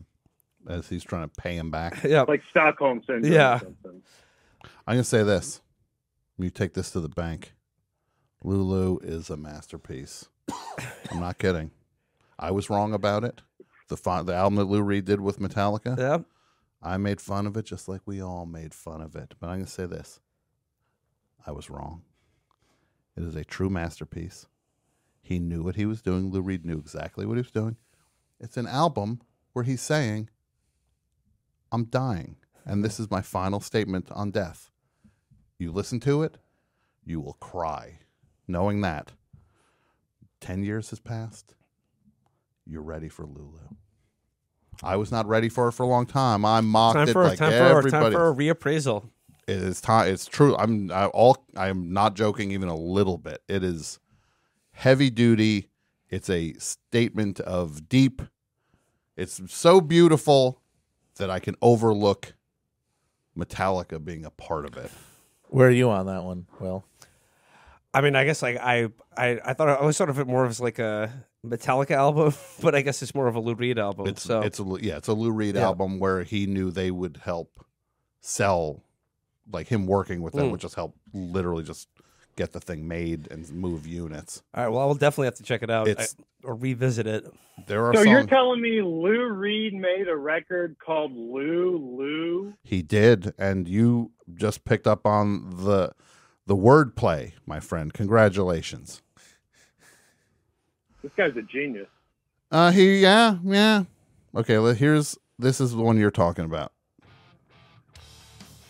S1: As he's trying to pay him back.
S3: Yeah.
S11: like Stockholm Syndrome.
S3: Yeah.
S11: Or something.
S1: I'm going to say this. You take this to the bank. Lulu is a masterpiece. I'm not kidding. I was wrong about it. The fi- the album that Lou Reed did with Metallica,
S3: Yeah.
S1: I made fun of it just like we all made fun of it. But I'm going to say this. I was wrong. It is a true masterpiece. He knew what he was doing. Lou Reed knew exactly what he was doing. It's an album where he's saying, I'm dying, and this is my final statement on death. You listen to it, you will cry, knowing that ten years has passed. You're ready for Lulu. I was not ready for it for a long time. I mocked
S3: Time
S1: it
S3: for,
S1: like
S3: time, for,
S1: everybody.
S3: time for a reappraisal.
S1: It is time. It's true. I'm I, all. I'm not joking even a little bit. It is heavy duty. It's a statement of deep. It's so beautiful that I can overlook Metallica being a part of it.
S2: Where are you on that one, Will?
S3: I mean, I guess like I, I, I thought I was sort of it more of as like a Metallica album, but I guess it's more of a Lou Reed album.
S1: It's
S3: so
S1: it's a yeah, it's a Lou Reed
S3: Yeah.
S1: album where he knew they would help sell, like him working with them
S3: Mm.
S1: would just help literally just get the thing made and move units.
S3: all right. Well, I will definitely have to check it out
S1: It's-
S3: I- or revisit it.
S1: There are
S11: So you're
S1: songs
S11: telling me Lou Reed made a record called Lou Lou?
S1: he did, and you just picked up on the the wordplay, my friend. Congratulations.
S11: This guy's a genius.
S1: Uh, he yeah yeah. Okay, well, here's this is the one you're talking about.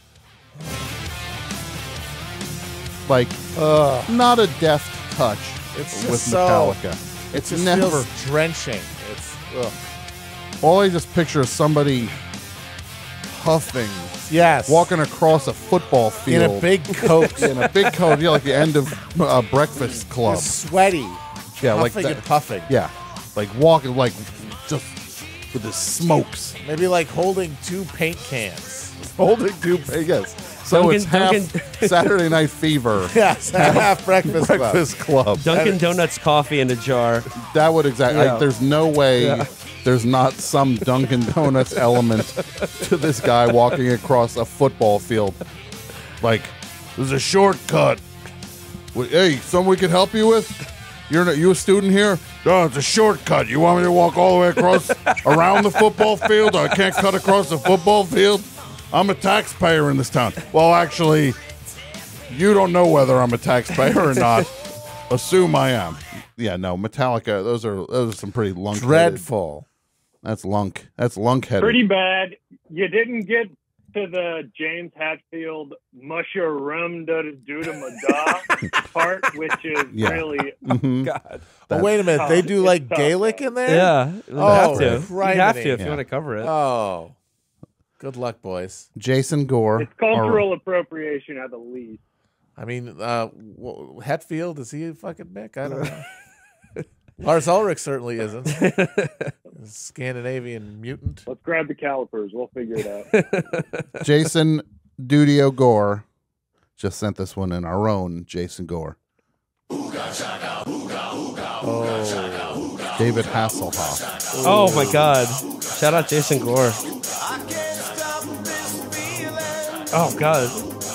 S1: Like,
S2: Ugh.
S1: not a deft touch
S2: It's just
S1: with
S2: so,
S1: Metallica.
S2: It
S1: It's
S2: just
S1: never.
S2: feels drenching. It's ugh.
S1: All I just picture is somebody huffing,
S2: yes,
S1: walking across a football field
S2: in a big coat,
S1: in a big coat, yeah, like the end of uh, Breakfast Club.
S2: Just sweaty,
S1: Yeah, like
S2: huffing
S1: that.
S2: and puffing.
S1: Yeah, like walking, like just with the smokes,
S2: Maybe like holding two paint cans.
S1: holding two. Yes, so
S3: Dunkin'-
S1: it's half
S3: Dunkin'-
S1: Saturday Night Fever.
S2: Yes, half Breakfast Club.
S1: Breakfast Club.
S3: Dunkin' Donuts coffee in a jar.
S1: That would exactly.
S3: Yeah.
S1: There's no way.
S3: Yeah.
S1: There's not some Dunkin' Donuts element to this guy walking across a football field. Like, there's a shortcut. Wait, hey, something we could help you with? You're not, you a student here? No, it's a shortcut. You want me to walk all the way across around the football field? I can't cut across the football field. I'm a taxpayer in this town. Well, actually, you don't know whether I'm a taxpayer or not. Assume I am. Yeah, no, Metallica. Those are those are some pretty lunk.
S2: Dreadful.
S1: That's lunk. That's lunk headed.
S11: Pretty bad. You didn't get to the James Hetfield mushroom da do to mada part, which is
S1: Yeah.
S11: really
S1: Mhm.
S3: God.
S2: Oh, wait a minute. They do
S11: It's
S2: like
S11: tough,
S2: Gaelic
S11: man.
S2: in there?
S3: Yeah. You
S2: Oh,
S3: have to. You have
S2: criminy.
S3: to if
S1: Yeah.
S3: you want to cover it.
S2: Oh, good luck, boys.
S1: Jason Gore.
S11: It's cultural appropriation at the least.
S2: I mean, uh, w- Hetfield, is he a fucking Mick? I don't know. Lars Ulrich certainly isn't. Scandinavian mutant.
S11: Let's grab the calipers. We'll figure it out.
S1: Jason Dudio Gore just sent this one in. Our own Jason Gore.
S2: Oh,
S1: David Hasselhoff.
S3: Oh my God! Shout out Jason Gore. Oh God!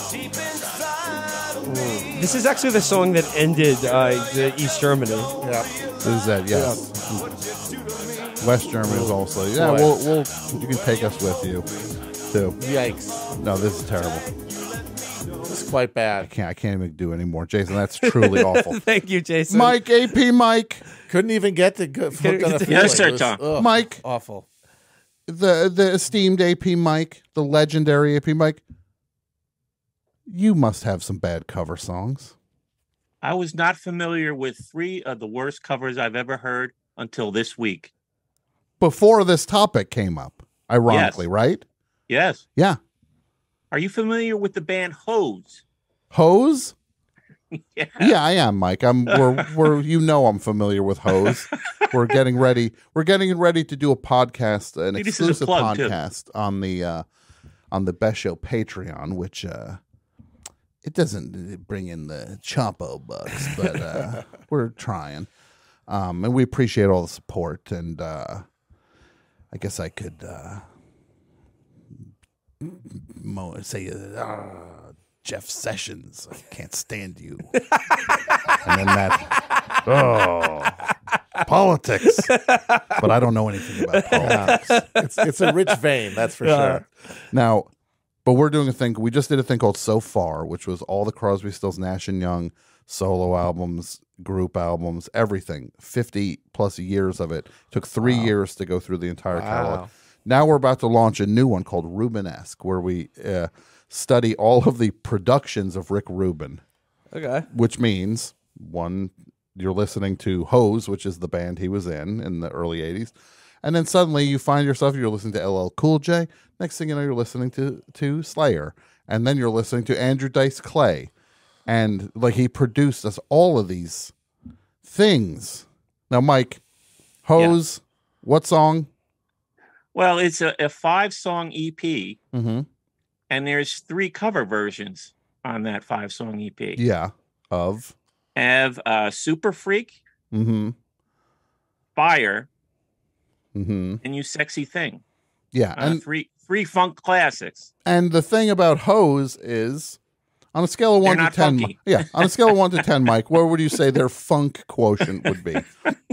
S3: This is actually the song that ended uh, the East Germany.
S2: yeah.
S1: This is that, yes. West Germany is also. Yeah,
S2: Boy.
S1: we'll, we'll. You can take us with you, too.
S2: Yikes.
S1: No, this is terrible.
S2: This is quite
S1: I
S2: bad.
S1: can't. I can't even do anymore, Jason. That's truly awful.
S3: Thank you, Jason.
S1: Mike, A P Mike,
S2: Couldn't even get to go, hooked on a
S3: Yes,
S2: feeling.
S12: sir,
S2: It was,
S12: Tom.
S2: ugh,
S1: Mike.
S2: Awful.
S1: the the esteemed A P Mike, the legendary A P Mike. You must have some bad cover songs.
S12: I was not familiar with three of the worst covers I've ever heard until this week.
S1: Before this topic came up, ironically,
S12: Yes.
S1: right?
S12: Yes.
S1: Yeah.
S12: Are you familiar with the band Hose?
S1: Hose?
S12: Yeah.
S1: Yeah, I am, Mike. I'm we're we're you know I'm familiar with Hose. We're getting ready. We're getting ready to do a podcast, an
S12: Hey, this is a
S1: exclusive
S12: plug, too.
S1: podcast on the uh on the Best Show Patreon, which uh it doesn't bring in the Chompo bucks, but uh we're trying. Um and we appreciate all the support, and uh I guess I could uh mo- say uh, Jeff Sessions, I can't stand you. And then that, oh, politics. But I don't know anything about politics.
S2: It's, it's a rich vein, that's for
S3: Yeah.
S2: sure.
S1: Now, but we're doing a thing, we just did a thing called So Far, which was all the Crosby, Stills, Nash and Young solo albums, group albums, everything. fifty plus years of it. Took three years to go through the entire catalog.
S2: Wow.
S1: Now we're about to launch a new one called Rubenesque, where we uh, study all of the productions of Rick Rubin.
S3: Okay.
S1: Which means, one, you're listening to Hose, which is the band he was in in the early eighties. And then suddenly you find yourself, you're listening to L L Cool J. Next thing you know, you're listening to, to Slayer. And then you're listening to Andrew Dice Clay. And like he produced us all of these things. Now, Mike, Hose, what song?
S12: Well, it's a, a five-song E P,
S1: Mm-hmm.
S12: and there's three cover versions on that five-song E P.
S1: Yeah. Of?
S12: Have uh, Super Freak,
S1: Mm-hmm.
S12: Fire,
S1: Mm-hmm.
S12: and You Sexy Thing.
S1: Yeah.
S12: Uh,
S1: And
S12: three three funk classics.
S1: And the thing about Hose is, on a scale of
S12: They're
S1: one to
S12: not
S1: ten,
S12: funky.
S1: yeah, on a scale of one to ten, Mike, where would you say their funk quotient would be?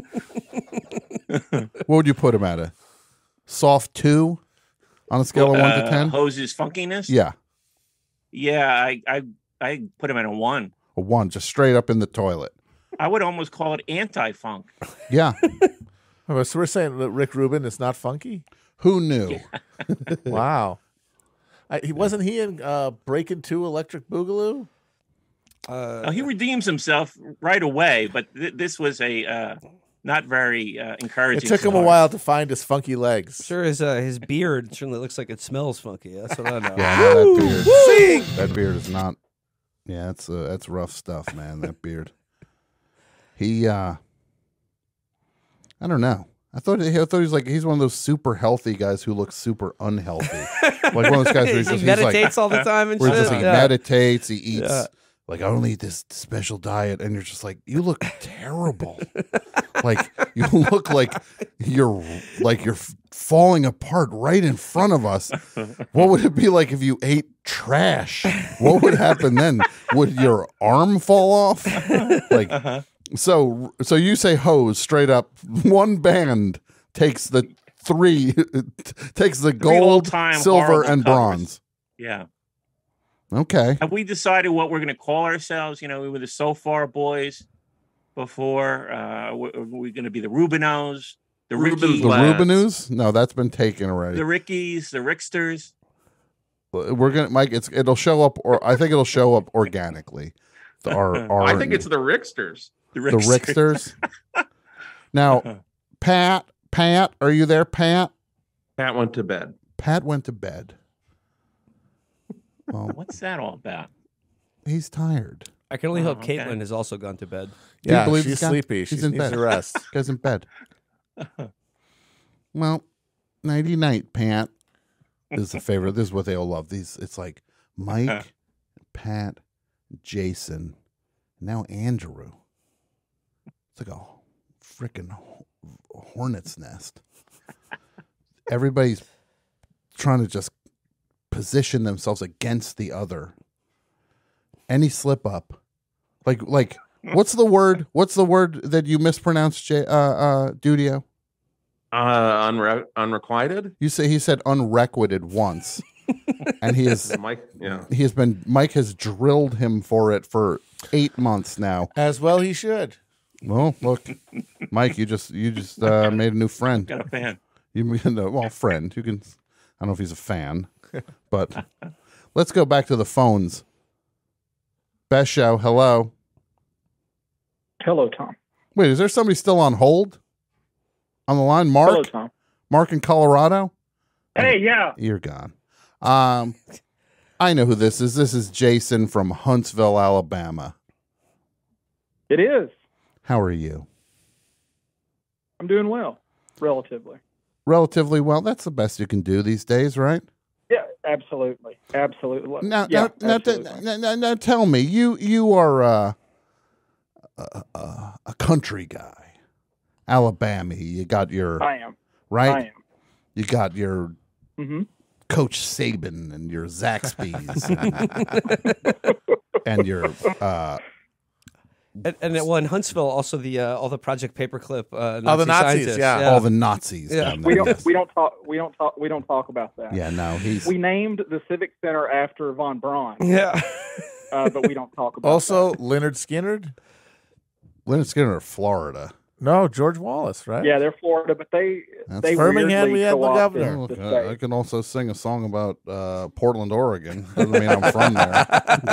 S1: What would you put them at? A soft two on a scale of one to
S12: Uh,
S1: ten?
S12: Hose's funkiness?
S1: Yeah,
S12: Yeah, I, I, I put him at a one.
S1: a one, just straight up in the toilet.
S12: I would almost call it anti-funk.
S1: Yeah,
S2: Oh, so we're saying that Rick Rubin is not funky?
S1: who knew?
S2: Wow. I, he wasn't he in uh, Breaking Two Electric Boogaloo?
S3: Uh,
S12: Now, he redeems himself right away, but th- this was a uh, not very uh, encouraging.
S2: It took him a
S12: start.
S2: while to find his funky legs.
S3: Sure, his uh, his beard certainly looks like it smells funky. That's what I know.
S1: Yeah, no, that beard.
S2: Sing!
S1: That beard is not. Yeah, that's uh, that's rough stuff, man. That beard. He, uh I don't know. I thought I thought he was like he's one of those super healthy guys who looks super unhealthy. Like one of those guys where he's
S3: he
S1: just,
S3: meditates
S1: he's like,
S3: all the time and
S1: where
S3: shit.
S1: he's just, he
S3: Yeah.
S1: meditates, he eats.
S3: Yeah.
S1: Like, I only eat this special diet, and you're just like, you look terrible. Like, you look like you're like you're f- falling apart right in front of us. What would it be like if you ate trash? What would happen then? Would your arm fall off? Like,
S12: Uh-huh.
S1: so so you say hose straight up. One band takes the three takes the
S12: Three
S1: gold,
S12: old-time
S1: silver,
S12: horrible
S1: and
S12: covers.
S1: bronze.
S12: Yeah.
S1: Okay.
S12: Have we decided what we're going to call ourselves? You know, we were the So Far Boys before. Uh, we- we're going to be the Rubinos, the
S1: The
S12: Rickies,
S1: Rubinoos? No, that's been taken already.
S12: the Rickies, the Ricksters.
S1: We're gonna, Mike. It's it'll show up, or I think it'll show up organically. The- Our, our
S13: I think it's the Ricksters.
S12: The
S1: the Ricksters. Now, Pat, Pat, are you there, Pat?
S13: Pat went to bed.
S1: Pat went to bed. Well,
S12: What's that all about?
S1: he's tired.
S3: I can only
S12: Oh,
S3: hope
S12: okay.
S3: Caitlin has also gone to bed.
S1: Do you
S2: Yeah,
S1: believe
S2: she's
S1: this guy?
S2: sleepy.
S1: She's
S2: She
S1: in
S2: needs
S1: bed.
S2: to rest.
S1: Guy's in bed. Well, nighty night, Pat. This is a favorite. This is what they all love. These. It's like Mike, Pat, Jason, now Andrew. It's like a freaking hornet's nest. Everybody's trying to just position themselves against the other. Any slip up, like like what's the word? What's the word that you mispronounced, J- uh, uh, Dudio?
S13: Uh, unre- unrequited?
S1: You say he said unrequited once, and he is
S13: Mike, yeah.
S1: he has been Mike has drilled him for it for eight months now.
S2: As well he should.
S1: Well, look, Mike, you just you just uh, made a new friend.
S12: Got a fan.
S1: You mean uh, well, friend? You can. I don't know if he's a fan, but let's go back to the phones. Best show. Hello.
S14: Hello, Tom.
S1: Wait, is there somebody still on hold? On the line, Mark.
S14: Hello, Tom.
S1: Mark in Colorado.
S14: Hey, yeah.
S1: You're gone. Um, I know who this is. This is Jason from Huntsville, Alabama.
S14: It is.
S1: How are you?
S14: I'm doing well, relatively.
S1: Relatively well. That's the best you can do these days, right?
S14: Yeah, absolutely, absolutely.
S1: Now,
S14: yeah,
S1: now, now,
S14: absolutely.
S1: now, now, now tell me, you you are uh, a, a, a country guy, Alabama. You got your
S14: I am.
S1: right.
S14: I am.
S1: You got your
S14: Mhm.
S1: Coach Saban and your Zaxby's and, and your uh,
S3: And, and it, well, in Huntsville, also the uh, all the Project Paperclip. Uh, Nazi
S2: Oh, the Nazis,
S3: scientists.
S2: yeah.
S1: all the Nazis.
S3: Yeah.
S1: down there,
S14: We don't.
S1: yes.
S14: We don't talk. We don't talk. We don't talk about that.
S1: Yeah, no, he's
S14: We named the Civic Center after von Braun,
S3: Yeah.
S14: uh, but we don't talk about.
S2: Also, Leonard Skinner?
S1: Leonard Skinner of Florida.
S2: No, George Wallace, right?
S14: that. Yeah, they're Florida, but they
S1: That's
S14: they
S2: Birmingham,
S14: weirdly
S2: we had the
S14: co-opted
S2: governor.
S1: Oh,
S14: the
S1: look,
S14: state.
S1: I, I can also sing a song about uh, Portland, Oregon. Doesn't mean I'm from there.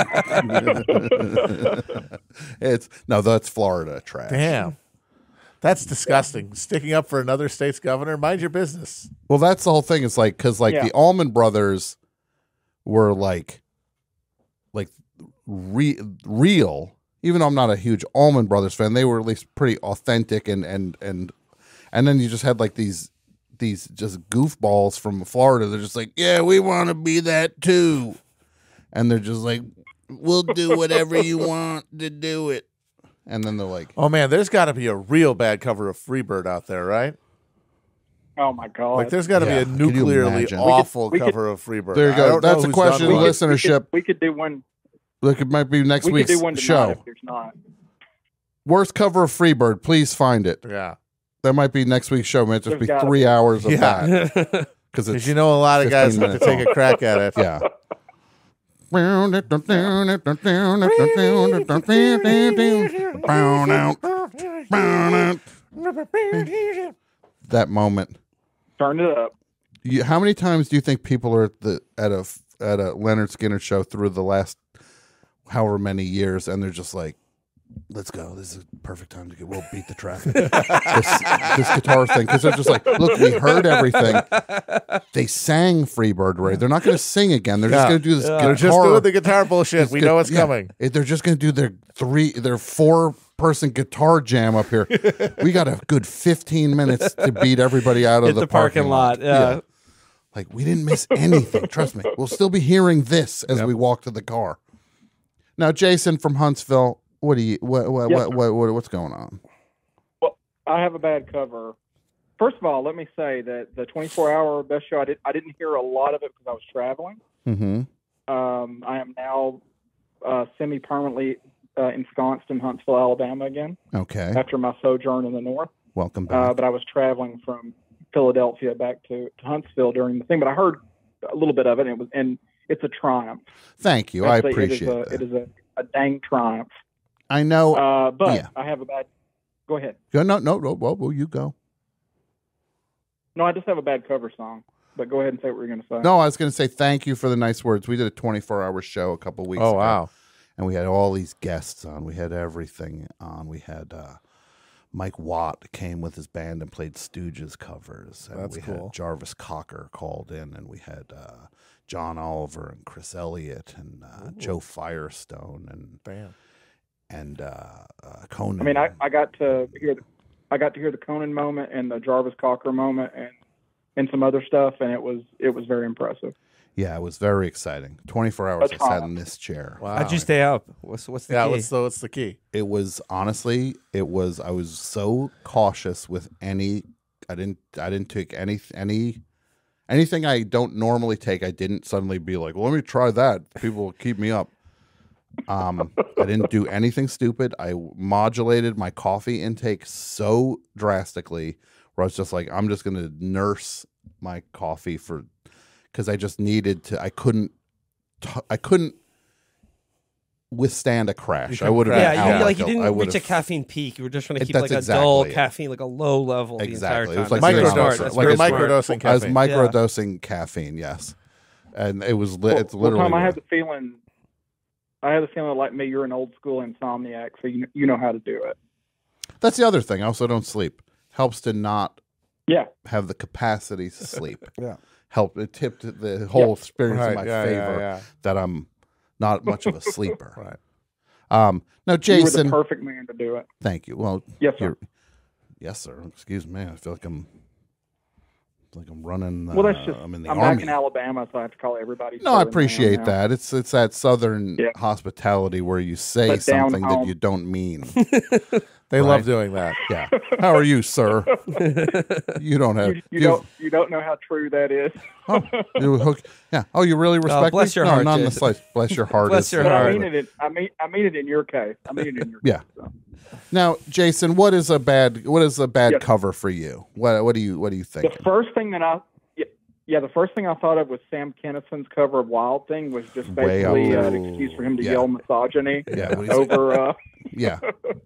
S1: It's no, that's Florida trash.
S2: Damn. That's disgusting. Sticking up for another state's governor. Mind your business.
S1: Well, that's the whole thing. It's like because like
S14: Yeah.
S1: the Allman Brothers were like like re- real. Even though I'm not a huge Allman Brothers fan, they were at least pretty authentic and and and and then you just had like these these just goofballs from Florida. They're just like, yeah, we want to be that too, and they're just like, we'll do whatever you want to do it. And then they're like,
S2: Oh, man, there's got to be a real bad cover of Freebird out there, right?
S14: Oh my God!
S2: Like, there's got to
S1: Yeah,
S2: be a
S1: can you
S2: nuclearly
S1: imagine? We
S14: could-
S2: awful
S14: we could-
S2: cover of Freebird.
S1: There you
S2: I
S1: go.
S2: don't know
S1: That's a
S2: who's
S1: question,
S2: done one.
S1: listenership.
S14: we could do one.
S1: Look, it might be next
S14: We
S1: week's
S14: could do one tonight
S1: show.
S14: if there's not.
S1: Worst cover of Freebird. Please find it.
S2: Yeah.
S1: That might be next week's show. It might just
S14: There's
S1: be
S14: gotta
S1: three
S14: be.
S1: hours of
S2: Yeah.
S1: that because
S2: Because you know a lot of guys
S1: fifteen
S2: have to take
S1: minutes
S2: a crack at it.
S1: yeah. That moment.
S14: Turn it up.
S1: You, how many times do you think people are at the at a at a Leonard Skinner show through the last however many years, and they're just like, let's go. This is a perfect time to get. We'll beat the traffic. this, this guitar thing, because they're just like, look, we heard everything. They sang "Freebird Ray." They're not going to sing again. They're just
S2: Yeah.
S1: going to do this.
S2: Yeah.
S1: Guitar.
S2: They're just doing the guitar bullshit.
S1: This
S2: We
S1: gu-
S2: know it's
S1: yeah.
S2: coming.
S1: It- They're just going to do their three, their four person guitar jam up here. We got a good fifteen minutes to beat everybody out of
S3: Hit
S1: the,
S3: the parking lot, yeah.
S1: Like, we didn't miss anything. Trust me. We'll still be hearing this as we walk to the car. Now, Jason from Huntsville, what do you what what,
S14: Yes,
S1: what, what, what what's going on?
S14: Well, I have a bad cover. First of all, let me say that the twenty-four hour best show, I, did, I didn't hear a lot of it because I was traveling.
S1: Mm-hmm.
S14: Um, I am now uh, semi-permanently uh, ensconced in Huntsville, Alabama again.
S1: Okay.
S14: After my sojourn in the north.
S1: Welcome back.
S14: Uh, but I was traveling from Philadelphia back to, to Huntsville during the thing. But I heard a little bit of it, and it was and it's a triumph.
S1: Thank you. I
S14: Actually,
S1: appreciate
S14: it is a,
S1: that.
S14: It is a, a dang triumph.
S1: I know.
S14: Uh, but
S1: yeah.
S14: I have a bad. Go ahead.
S1: Go, no, no, no. Well, well, you go.
S14: No, I just have a bad cover song. But go ahead and say what you were going to say.
S1: No, I was going to say thank you for the nice words. We did a twenty-four hour show a couple weeks
S2: Oh,
S1: ago.
S2: wow.
S1: And we had all these guests on. We had everything on. We had uh, Mike Watt came with his band and played Stooges covers. And
S2: That's
S1: we
S2: cool.
S1: had Jarvis Cocker called in, and we had uh, John Oliver and Chris Elliott and uh, Joe Firestone and
S2: Damn.
S1: and uh, uh, Conan.
S14: I mean, I, I got to hear the, I got to hear the Conan moment and the Jarvis Cocker moment and and some other stuff, and it was it was very impressive.
S1: Yeah, it was very exciting. twenty-four hours
S14: That's
S1: I sat
S14: fine.
S1: in this chair.
S2: Wow.
S3: How'd you stay up? What's what's the
S2: Yeah,
S3: key?
S2: what's the, what's the key?
S1: It was honestly, it was. I was so cautious with any. I didn't. I didn't take any any anything I don't normally take. I didn't suddenly be like, well, let me try that. People will keep me up. Um, I didn't do anything stupid. I modulated my coffee intake so drastically, where I was just like, I'm just going to nurse my coffee for, because I just needed to. I couldn't. T- I couldn't withstand a crash. I would have.
S3: Yeah,
S1: been
S3: you,
S1: out
S3: like you
S1: a-
S3: didn't
S1: I
S3: reach
S1: would've-
S3: a caffeine peak. You were just trying to
S1: It-
S3: keep like
S1: that's
S3: a
S1: exactly
S3: dull
S1: it.
S3: caffeine, like a low level
S1: Exactly.
S3: the entire
S1: It
S3: time.
S1: was like
S3: That's very
S1: microdosing.
S3: smart. That's
S1: Like
S3: very
S1: a
S3: smart.
S2: microdosing
S1: I was
S2: caffeine.
S1: microdosing caffeine, yes, and it was li-
S14: Well,
S1: it's
S14: well,
S1: literally.
S14: Tom, I had the feeling, I had the feeling like me, you're an old school insomniac, so you you know how to do it.
S1: That's the other thing. I also don't sleep. Helps to not
S14: Yeah.
S1: have the capacity to sleep.
S2: Yeah.
S1: Help it tipped the whole experience
S2: Right,
S1: in my
S2: yeah, yeah,
S1: favor
S2: yeah.
S1: that I'm not much of a sleeper.
S2: Right.
S1: Um. Now,
S14: You were
S1: Jason.
S14: the perfect man to do it.
S1: Thank you. Well,
S14: Yes, sir.
S1: you're- Yes, sir. Excuse me. I feel like I'm like I'm running. Uh,
S14: Well, that's just.
S1: I'm in the
S14: I'm
S1: army.
S14: back in Alabama, so I have to call everybody.
S1: No, I
S14: sir and
S1: appreciate
S14: ma'am now.
S1: that. It's it's that southern
S14: Yeah.
S1: hospitality where you say
S14: But down
S1: something that
S14: home.
S1: you don't you
S2: They
S1: Right?
S2: love doing that.
S1: Yeah. How are you, sir? You don't have.
S14: You, you don't. You don't know how true that is.
S1: Oh, you hook. Yeah. Oh, you really respect
S3: bless
S1: me?
S3: your
S1: no,
S3: heart,
S1: not in the
S3: Jason.
S1: slightest. Bless your heart.
S3: Bless
S1: is-
S3: your
S14: But I
S3: heart.
S14: mean it. In, I mean. I mean it in your case. I mean it in your
S1: Yeah.
S14: case. So.
S1: Now, Jason, what is a bad? What is a bad
S14: Yes.
S1: cover for you? What What do you What do you think?
S14: The first thing that I. Yeah, yeah, the first thing I thought of was Sam Kinnison's cover of Wild Thing was just
S1: Way up
S14: basically
S1: there.
S14: uh, an excuse for him to
S1: Yeah.
S14: yell misogyny
S1: Yeah, what he's-
S14: over. Uh,
S1: Yeah.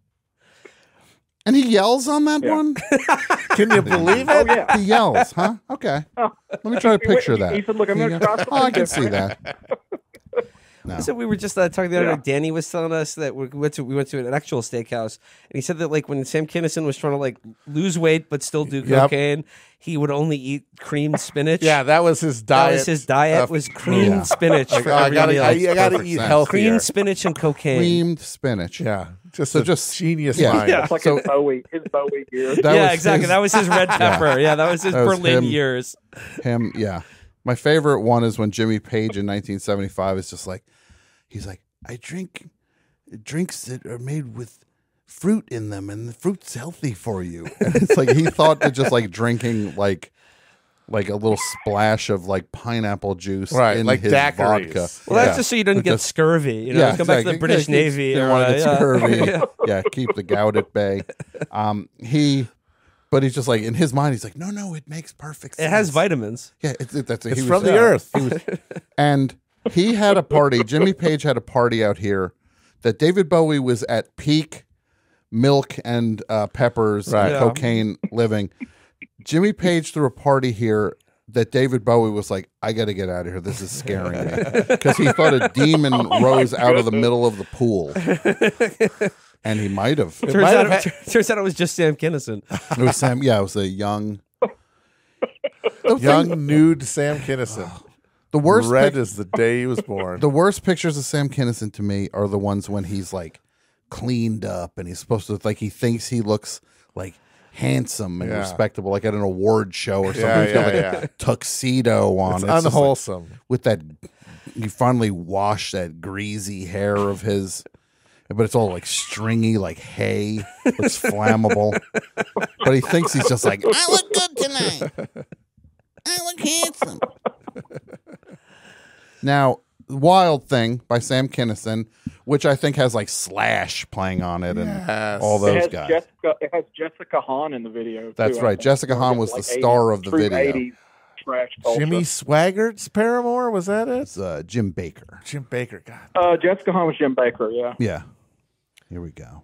S1: And he yells on that
S14: Yeah.
S1: one.
S2: Can you believe
S14: oh
S2: it?
S14: yeah.
S1: He yells, huh? Okay. Let me try to
S14: He-
S1: picture
S14: he-
S1: that.
S14: he said, "Look, I'm gonna
S1: He-
S14: try
S1: Oh,
S14: something
S1: I can see
S14: different."
S1: that. No.
S3: So we were just uh, talking the other
S14: Yeah.
S3: day. Danny was telling us that we went to we went to an actual steakhouse, and he said that like when Sam Kinison was trying to like lose weight but still do
S2: Yep.
S3: cocaine, he would only eat creamed spinach.
S2: Yeah, that was his
S3: that
S2: diet.
S3: was his diet
S2: of-
S3: was creamed
S1: Yeah.
S3: spinach
S2: Like,
S3: for
S2: oh, I
S3: every
S2: gotta,
S3: meal.
S2: I, I gotta
S1: Perfect
S2: eat
S1: sense.
S2: healthier.
S3: Creamed spinach and cocaine.
S1: Creamed spinach.
S2: Yeah, just
S1: So
S2: a
S1: just-
S2: genius
S1: yeah.
S2: mind.
S3: Yeah.
S14: It's like
S1: So-
S14: his Bowie, his Bowie gear.
S1: That
S3: yeah,
S1: was
S3: exactly.
S1: his-
S3: That was his red pepper. Yeah, that was his
S1: That was
S3: Berlin
S1: him.
S3: years.
S1: Him, yeah. My favorite one is when Jimmy Page in nineteen seventy-five is just like, he's like, I drink drinks that are made with fruit in them, and the fruit's healthy for you. And it's like he thought that just like drinking like like a little splash of like pineapple juice
S2: Right,
S1: in
S2: like
S1: his
S2: daiquiris.
S1: vodka.
S3: Well, that's
S1: Yeah.
S3: just so you don't
S1: It
S3: get
S1: just-
S3: scurvy. You know,
S1: yeah,
S3: come back to the
S1: exactly.
S3: British
S1: Yeah, he
S3: Navy.
S1: didn't
S3: era,
S1: want to get
S3: yeah.
S1: scurvy.
S3: Yeah.
S1: Yeah, keep the gout at bay. Um, he, but he's just like in his mind, he's like, no, no, it makes perfect sense.
S3: It has vitamins.
S1: Yeah, it's it, that's
S2: It's
S1: he was-
S2: from the
S1: yeah,
S2: earth.
S1: he was- and he had a party. Jimmy Page had a party out here that David Bowie was at peak milk and uh, peppers
S2: Right.
S1: and
S3: Yeah.
S1: cocaine living. Jimmy Page threw a party here that David Bowie was like, I got to get out of here. This is scaring me. Because he thought a demon rose out of the middle of the pool. And he might have.
S3: Turns,
S2: might
S3: out,
S2: have
S3: it, turns out it was just Sam Kinison.
S1: It was Sam. Yeah, it was a young,
S2: Young nude Sam Kinison.
S1: the worst.
S2: Red
S1: pic-
S2: as the day he was born.
S1: the worst pictures of Sam Kinison to me are the ones when he's like cleaned up and he's supposed to like he thinks he looks like handsome and
S2: Yeah.
S1: respectable, like at an award show or something.
S2: Yeah,
S1: He's got like
S2: yeah,
S1: a
S2: yeah.
S1: tuxedo on.
S2: It's
S1: just like-
S2: unwholesome.
S1: with that, you finally wash that greasy hair of his, but it's all like stringy, like hay. Looks flammable. But he thinks he's just like, I look good tonight. I look handsome. Now, Wild Thing by Sam Kinison, which I think has like Slash playing on it and
S2: Yes.
S1: all
S14: It
S1: those
S14: has
S1: guys.
S14: Jessica. It has Jessica Hahn in the video.
S1: That's
S14: too, I
S1: right.
S14: think.
S1: Jessica Hahn was
S14: Like
S1: the star
S14: eighties,
S1: of the
S14: true
S1: video.
S14: eighties trash culture.
S2: Jimmy Swaggart's Paramore, was that it?
S1: It's uh, Jim Baker.
S2: Jim Baker, God.
S14: Uh, Jessica Hahn was Jim Baker. Yeah.
S1: Yeah. Here we go.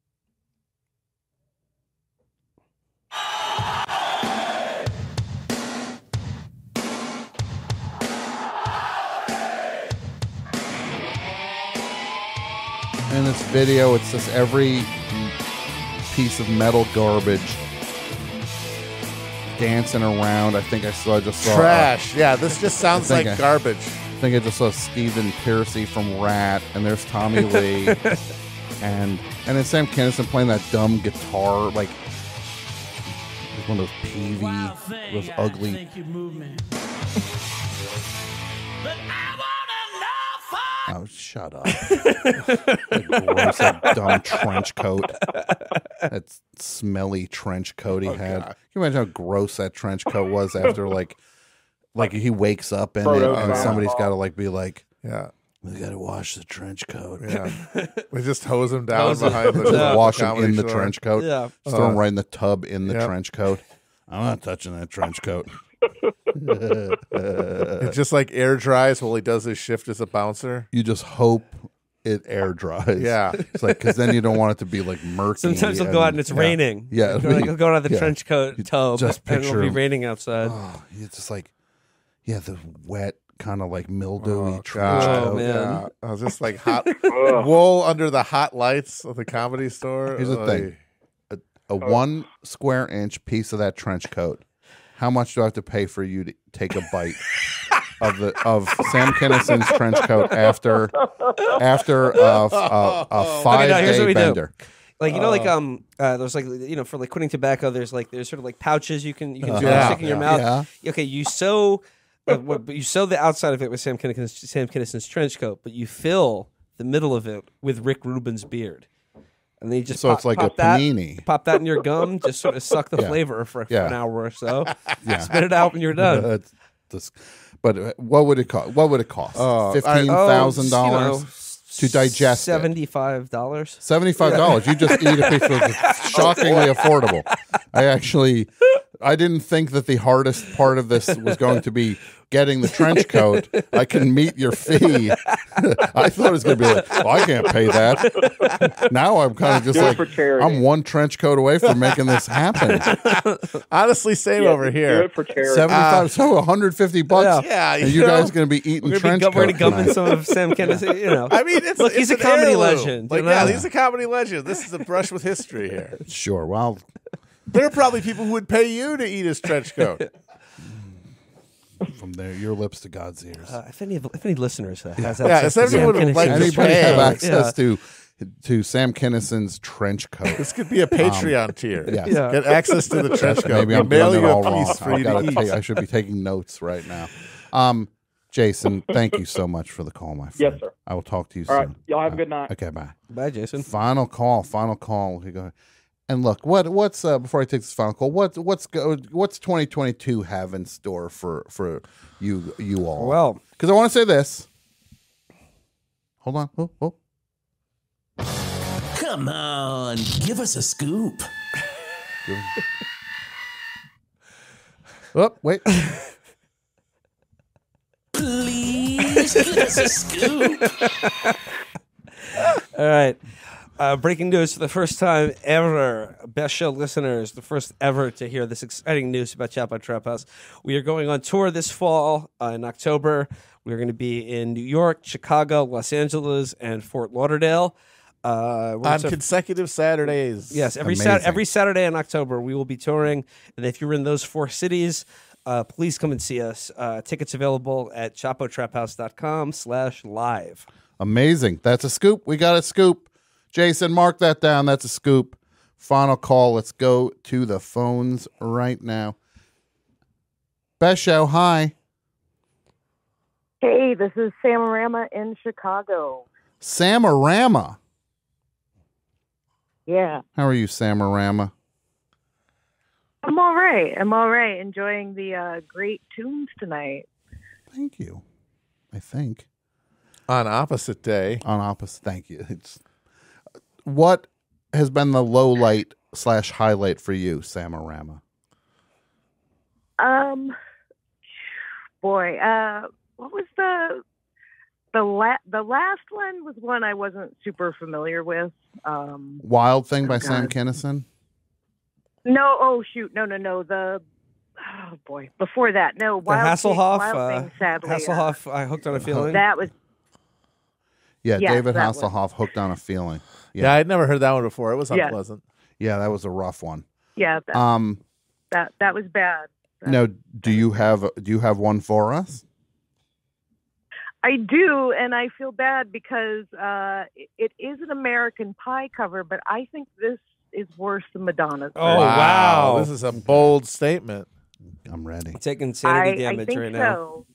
S1: In this video, it's just every piece of metal garbage dancing around. I think I saw just saw uh,
S2: Trash. Yeah, this just sounds
S1: I
S2: like
S1: think I-
S2: garbage.
S1: I think I just saw Stephen Piercy from Rat, and there's Tommy Lee, and and then Sam Kinison playing that dumb guitar, like like one of those peevy, those ugly. Oh, shut up! That gross, that dumb trench coat, that smelly trench coat he had. Can you imagine how gross that trench coat was after like, like he wakes up in it,
S14: Frodo
S1: and
S14: Baum.
S1: somebody's got to like be like,
S2: Yeah.
S1: we got to wash the trench coat.
S2: Yeah. We just hose him down
S3: Hose him.
S2: behind the
S1: Just
S3: Yeah.
S1: wash him
S2: comedy
S1: in the
S2: store.
S1: trench coat.
S3: Yeah.
S1: Just throw him
S2: Uh,
S1: right in the tub in the
S2: yep.
S1: trench coat. I'm not touching that trench coat.
S2: It just like air dries while he does his shift as a bouncer.
S1: You just hope it air dries.
S2: Yeah.
S1: It's like, because then you don't want it to be like murky.
S3: Sometimes he'll go out and it's
S1: yeah.
S3: raining.
S1: Yeah.
S3: He'll, like, he'll go out of the
S1: Yeah.
S3: trench coat
S1: You
S3: tub,
S1: just
S3: and
S1: picture
S3: it'll be
S1: him.
S3: raining outside.
S1: Oh, it's just like, yeah, the wet, kind of like mildewy
S2: Oh,
S1: trench
S2: God.
S1: coat.
S3: Oh, man.
S2: Yeah. I was just like hot wool under the hot lights of the comedy store.
S1: Here's the
S2: Oy.
S1: thing. A, a one square inch piece of that trench coat. How much do I have to pay for you to take a bite of the of Sam Kinison's trench coat after after a, a, a five
S3: Okay, now here's what
S1: day
S3: we do.
S1: bender?
S3: Like you know, like um, uh, there's like you know, for like quitting tobacco, there's like there's sort of like pouches you can you can sort of
S2: Yeah.
S3: stick in your
S1: Yeah.
S3: mouth. Okay, you sew, uh, what- but you sew the outside of it with Sam Kinison's, Sam Kinison's trench coat, but you fill the middle of it with Rick Rubin's beard, and then you just
S1: So
S3: pop,
S1: it's like
S3: pop
S1: a
S3: that,
S1: panini.
S3: Pop that in your gum, just sort of suck the
S1: Yeah.
S3: flavor for, for
S1: Yeah.
S3: an hour or so.
S1: Yeah.
S3: Spit it out when you're done.
S1: That's dis- but uh, what would it cost? What would it cost?
S2: Oh, I-
S1: Fifteen thousand
S3: Oh, you
S1: dollars
S3: know,
S1: to digest it.
S3: Seventy-five dollars.
S1: Seventy-five dollars. You just eat a piece of it. Shockingly affordable. I actually, I didn't think that the hardest part of this was going to be getting the trench coat. I can meet your fee. I thought it was going to be like, well, I can't pay that. Now I'm kind of just
S14: Do it
S1: like,
S14: for charity.
S1: I'm one trench coat away from making this happen.
S2: Honestly, same
S14: Yeah,
S2: over
S14: do
S2: here.
S14: it for charity.
S1: Seventy-five, so one hundred fifty bucks.
S2: Yeah,
S1: and
S2: you
S1: you guys
S2: know,
S1: going to be eating
S3: We're
S1: trench
S3: gonna, be, we're
S1: coat
S3: gonna gum in
S1: tonight.
S3: some of Sam Kinison. You know,
S2: I mean, it's
S3: look,
S2: it's
S3: he's a
S2: an
S3: comedy
S2: heirloom.
S3: legend.
S2: Like,
S3: you
S2: yeah,
S3: know?
S2: he's a comedy legend. This is a brush with history here.
S1: Sure. Well,
S2: There are probably people who would pay you to eat his trench coat.
S1: from there, your lips to God's ears.
S3: Uh, if any of, if any listeners uh, has
S2: Yeah,
S3: access
S2: if
S3: to Sam
S2: anyone would
S3: Kinison,
S2: like to
S1: Anybody
S2: pay.
S1: have access
S3: Yeah.
S1: to to Sam Kinison's trench coat?
S2: This could be a Patreon tier.
S1: yes.
S3: Yeah.
S2: Get access to the trench coat.
S1: Maybe
S2: We
S1: I'm
S2: mail
S1: doing
S2: you
S1: it
S2: a
S1: all wrong.
S2: piece for
S1: I,
S2: you to
S1: gotta
S2: eat.
S1: take, I should be taking notes right now. Um, Jason, thank you so much for the call, my friend.
S14: Yes, sir.
S1: I will talk to you
S14: All
S1: soon.
S14: right. Y'all have a good night.
S1: Okay, bye.
S3: Bye, Jason.
S1: Final call. Final call. We go. And look, what what's uh, before I take this final call? What what's go, what's twenty twenty-two have in store for for you you all?
S3: Well,
S1: because I want to say this. Hold on. Oh, oh.
S15: Come on, give us a scoop.
S1: Oh, wait.
S15: Please give us a scoop.
S3: all right. Uh, breaking news for the first time ever. Best Show listeners, the first ever to hear this exciting news about Chapo Trap House. We are going on tour this fall uh, in October. We're going to be in New York, Chicago, Los Angeles, and Fort Lauderdale. Uh,
S2: On consecutive Saturdays.
S3: Yes, every sat- every Saturday in October we will be touring. And if you're in those four cities, uh, please come and see us. Uh, tickets available at chapotraphouse.com slash live.
S1: Amazing. That's a scoop. We got a scoop. Jason, mark that down. That's a scoop. Final call. Let's go to the phones right now. Best Show, hi.
S7: Hey, this is Samorama in Chicago.
S1: Samorama.
S7: Yeah.
S1: How are you, Samorama?
S7: I'm all right. I'm all right. Enjoying the uh, great tunes tonight.
S1: Thank you. I think.
S2: On opposite day.
S1: On opposite. Thank you. It's, what has been the low light slash highlight for you, Samorama?
S7: Um, boy, uh, what was the the la- the last one was one I wasn't super familiar with. Um,
S1: Wild Thing by
S7: oh,
S1: Sam
S7: God.
S1: Kinison?
S7: No, oh shoot, no, no, no. The oh boy, before that, no.
S3: The
S7: Wild Thing-
S3: Hasselhoff,
S7: Wild
S3: uh,
S7: Thing, sadly, uh,
S3: Hasselhoff, I hooked on a feeling.
S7: that was
S1: Yeah,
S7: Yes,
S1: David
S7: that
S1: Hasselhoff, Hooked on a Feeling.
S2: Yeah, I'd never heard that one before. It was
S7: Yeah.
S2: unpleasant.
S1: Yeah, that was a rough one.
S7: yeah. That,
S1: Um,
S7: that that was bad.
S1: now, do you have do you have one for us?
S7: I do, and I feel bad because uh, it, it is an American Pie cover, but I think this is worse than Madonna's.
S3: Oh, wow.
S2: This is a bold statement.
S1: I'm ready.
S3: Taking sanity
S7: I,
S3: damage
S7: I think
S3: right now.
S7: so.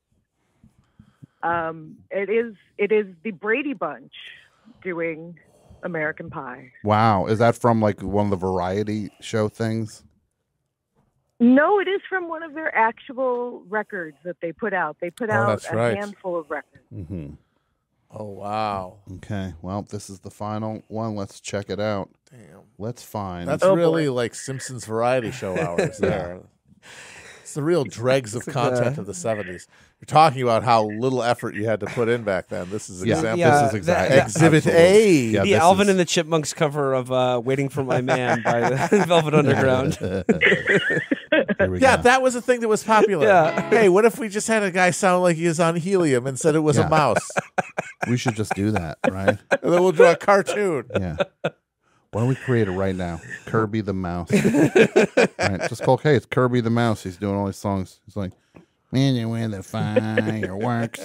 S7: Um, it is it is the Brady Bunch doing American Pie.
S1: Wow, is that from like one of the variety show things?
S7: No, it is from one of their actual records that they put out. They put
S2: Oh,
S7: out
S2: that's
S7: a
S2: right.
S7: handful of records.
S1: Mm-hmm.
S2: Oh, wow.
S1: Okay, well, this is the final one. Let's check it out.
S2: Damn.
S1: Let's find.
S2: That's
S7: Oh,
S2: really
S7: boy.
S2: like Simpsons variety show hours there. It's the real dregs of
S3: It's like
S2: content
S3: the-
S2: of the seventies. You're talking about how little effort you had to put in back then. This is
S1: Yeah,
S2: example.
S3: Yeah,
S1: this is exactly
S3: that-
S2: Exhibit
S1: absolutely.
S2: A.
S1: Yeah,
S3: the
S1: this
S3: Alvin
S1: is-
S3: and the Chipmunks cover of uh, "Waiting for My Man" by the Velvet Underground.
S1: Here we
S2: Yeah,
S1: go.
S2: that was a thing that was popular.
S3: Yeah.
S2: Hey, what if we just had a guy sound like he was on helium and said it was
S1: Yeah.
S2: a mouse?
S1: We should just do that, right?
S2: And then we'll draw a cartoon.
S1: Yeah. Why don't we create it right now? Kirby the Mouse. Right, just call, hey, it's Kirby the Mouse. He's doing all these songs. He's like, man, you win the fireworks.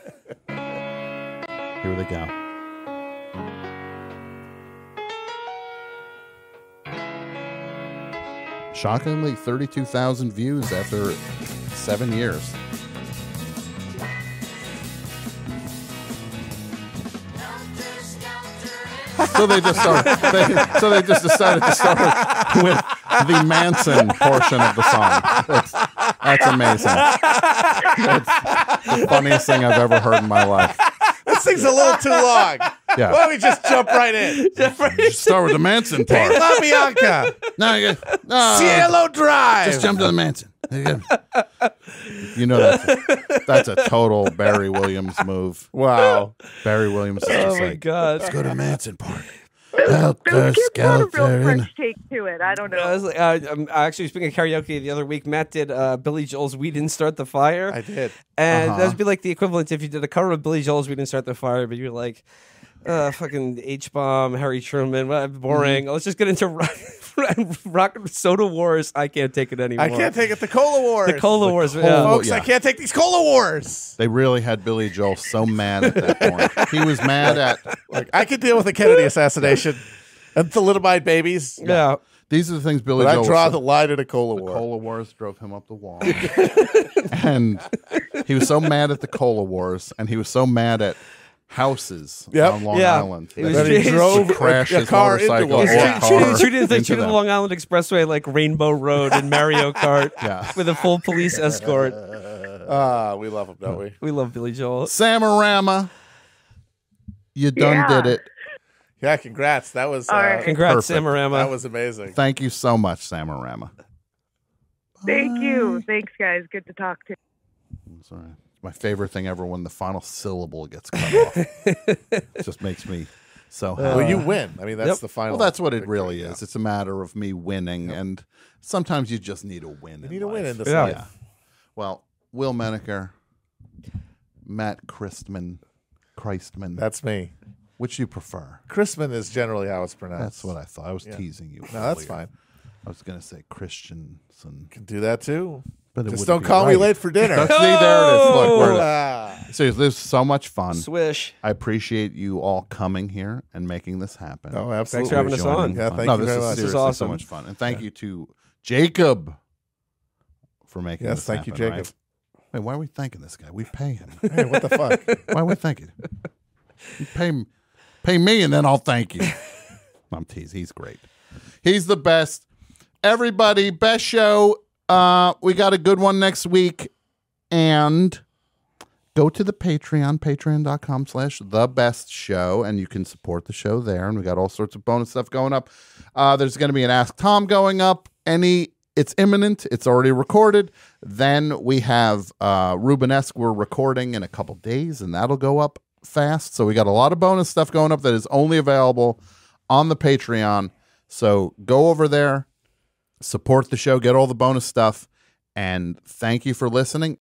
S1: Here they go. Shockingly, thirty-two thousand views after seven years. So they just started, they, so they just decided to start with the Manson portion of the song. That's, that's amazing. That's the funniest thing I've ever heard in my life.
S2: This thing's a little too long.
S1: Yeah.
S2: Why don't we just jump right in?
S1: Just start with the Manson
S2: Hey,
S1: part.
S2: La Bianca.
S1: No, you, no,
S2: Cielo Drive.
S1: just jump to the Manson. You know that's a, that's a total Barry Williams move.
S2: Wow.
S1: Barry Williams is
S3: Oh
S1: just
S3: my
S1: like,
S3: God!
S1: let's go to Manson Park.
S7: There
S1: Helter
S7: was a real
S1: skelter.
S7: French take to it. I don't know.
S3: I was like, uh, I'm actually speaking of karaoke the other week. Matt did uh, Billy Joel's "We Didn't Start the Fire."
S2: I did.
S3: And
S1: Uh-huh.
S3: that would be like the equivalent if you did a cover of Billy Joel's "We Didn't Start the Fire," but you're like, uh, fucking H-Bomb, Harry Truman, well, boring. Let's just get into rock, rock soda wars. I can't take it anymore.
S2: I can't take it. The Cola Wars.
S3: The Cola Wars,
S1: Cola-
S3: yeah.
S2: Folks,
S1: yeah.
S2: I can't take these Cola Wars.
S1: They really had Billy Joel so mad at that point. He was mad at
S2: Like, I could deal with the Kennedy assassination and thalidomide babies.
S3: Yeah.
S1: these are the things Billy
S2: But I
S1: Joel
S2: draw
S1: was
S2: the line at a Cola
S1: the
S2: War.
S1: Cola Wars drove him up the wall. And he was so mad at the Cola Wars, and he was so mad at houses
S2: Yep.
S1: on Long
S3: Yeah.
S1: Island.
S3: It was
S1: that
S3: just-
S1: he
S2: drove
S1: would crash
S2: a
S1: his
S2: car into
S1: motorcycle
S2: one.
S1: or
S2: Yeah.
S1: car
S3: Treated, treated, they
S1: into
S3: treated the
S1: them.
S3: Long Island Expressway like Rainbow Road in Mario Kart
S1: Yeah.
S3: with a full police escort.
S2: Ah, we love him, don't we?
S3: We love Billy Joel.
S1: Samorama, you done
S7: Yeah.
S1: did it.
S2: Yeah, congrats. That was uh,
S7: All right.
S3: Congrats,
S1: Perfect.
S3: Samorama.
S2: that was amazing.
S1: Thank you so much, Samorama.
S7: Thank you. Thanks, guys. Good to talk to you.
S1: Sorry. It's my favorite thing ever when the final syllable gets cut off. It just makes me So
S2: well, you win. I mean, that's
S3: Yep.
S2: the final.
S1: Well, that's what it
S2: victory,
S1: really
S2: yeah.
S1: is. It's a matter of me winning, and sometimes you just need a win.
S2: You
S1: in
S2: need a win
S1: life.
S2: in this
S3: Yeah.
S2: life.
S1: Well, Will Menaker, Matt Christman, Christman.
S2: That's me.
S1: Which you prefer?
S2: Christman is generally how it's pronounced.
S1: That's what I thought. I was
S2: Yeah.
S1: teasing you.
S2: No, that's
S1: earlier.
S2: fine.
S1: I was going to say Christiansen.
S2: Can do that too.
S1: But it
S2: Just
S1: wouldn't
S2: don't
S1: be
S2: call me
S1: right.
S2: late for dinner.
S1: See, there it is. Look, we're,
S2: Ah.
S1: so this is so much fun.
S3: Swish.
S1: I appreciate you all coming here and making this happen.
S2: Oh, absolutely.
S3: Thanks for having us
S1: Joining
S3: on.
S1: me.
S2: Yeah,
S1: Fun.
S2: thank
S1: no,
S2: you
S1: this
S2: very
S1: is
S2: much. This is
S1: seriously
S3: awesome.
S1: so much fun. And thank you to Jacob for making
S2: Yes,
S1: this
S2: thank you,
S1: happen,
S2: Jacob.
S1: right? Wait, why are we thanking this guy? We pay him.
S2: Hey, what the fuck?
S1: Why are we thanking him? You pay, m- pay me and then I'll thank you. I'm teasing. He's great. He's the best. Everybody, best show. Uh, we got a good one next week. And go to the Patreon, patreon.com slash the best show, and you can support the show there. And we got all sorts of bonus stuff going up. Uh, there's going to be an Ask Tom going up. Any It's imminent. It's already recorded. Then we have uh, Rubenesque we're recording in a couple days, and that'll go up fast. So we got a lot of bonus stuff going up that is only available on the Patreon. So go over there, support the show, get all the bonus stuff, and thank you for listening.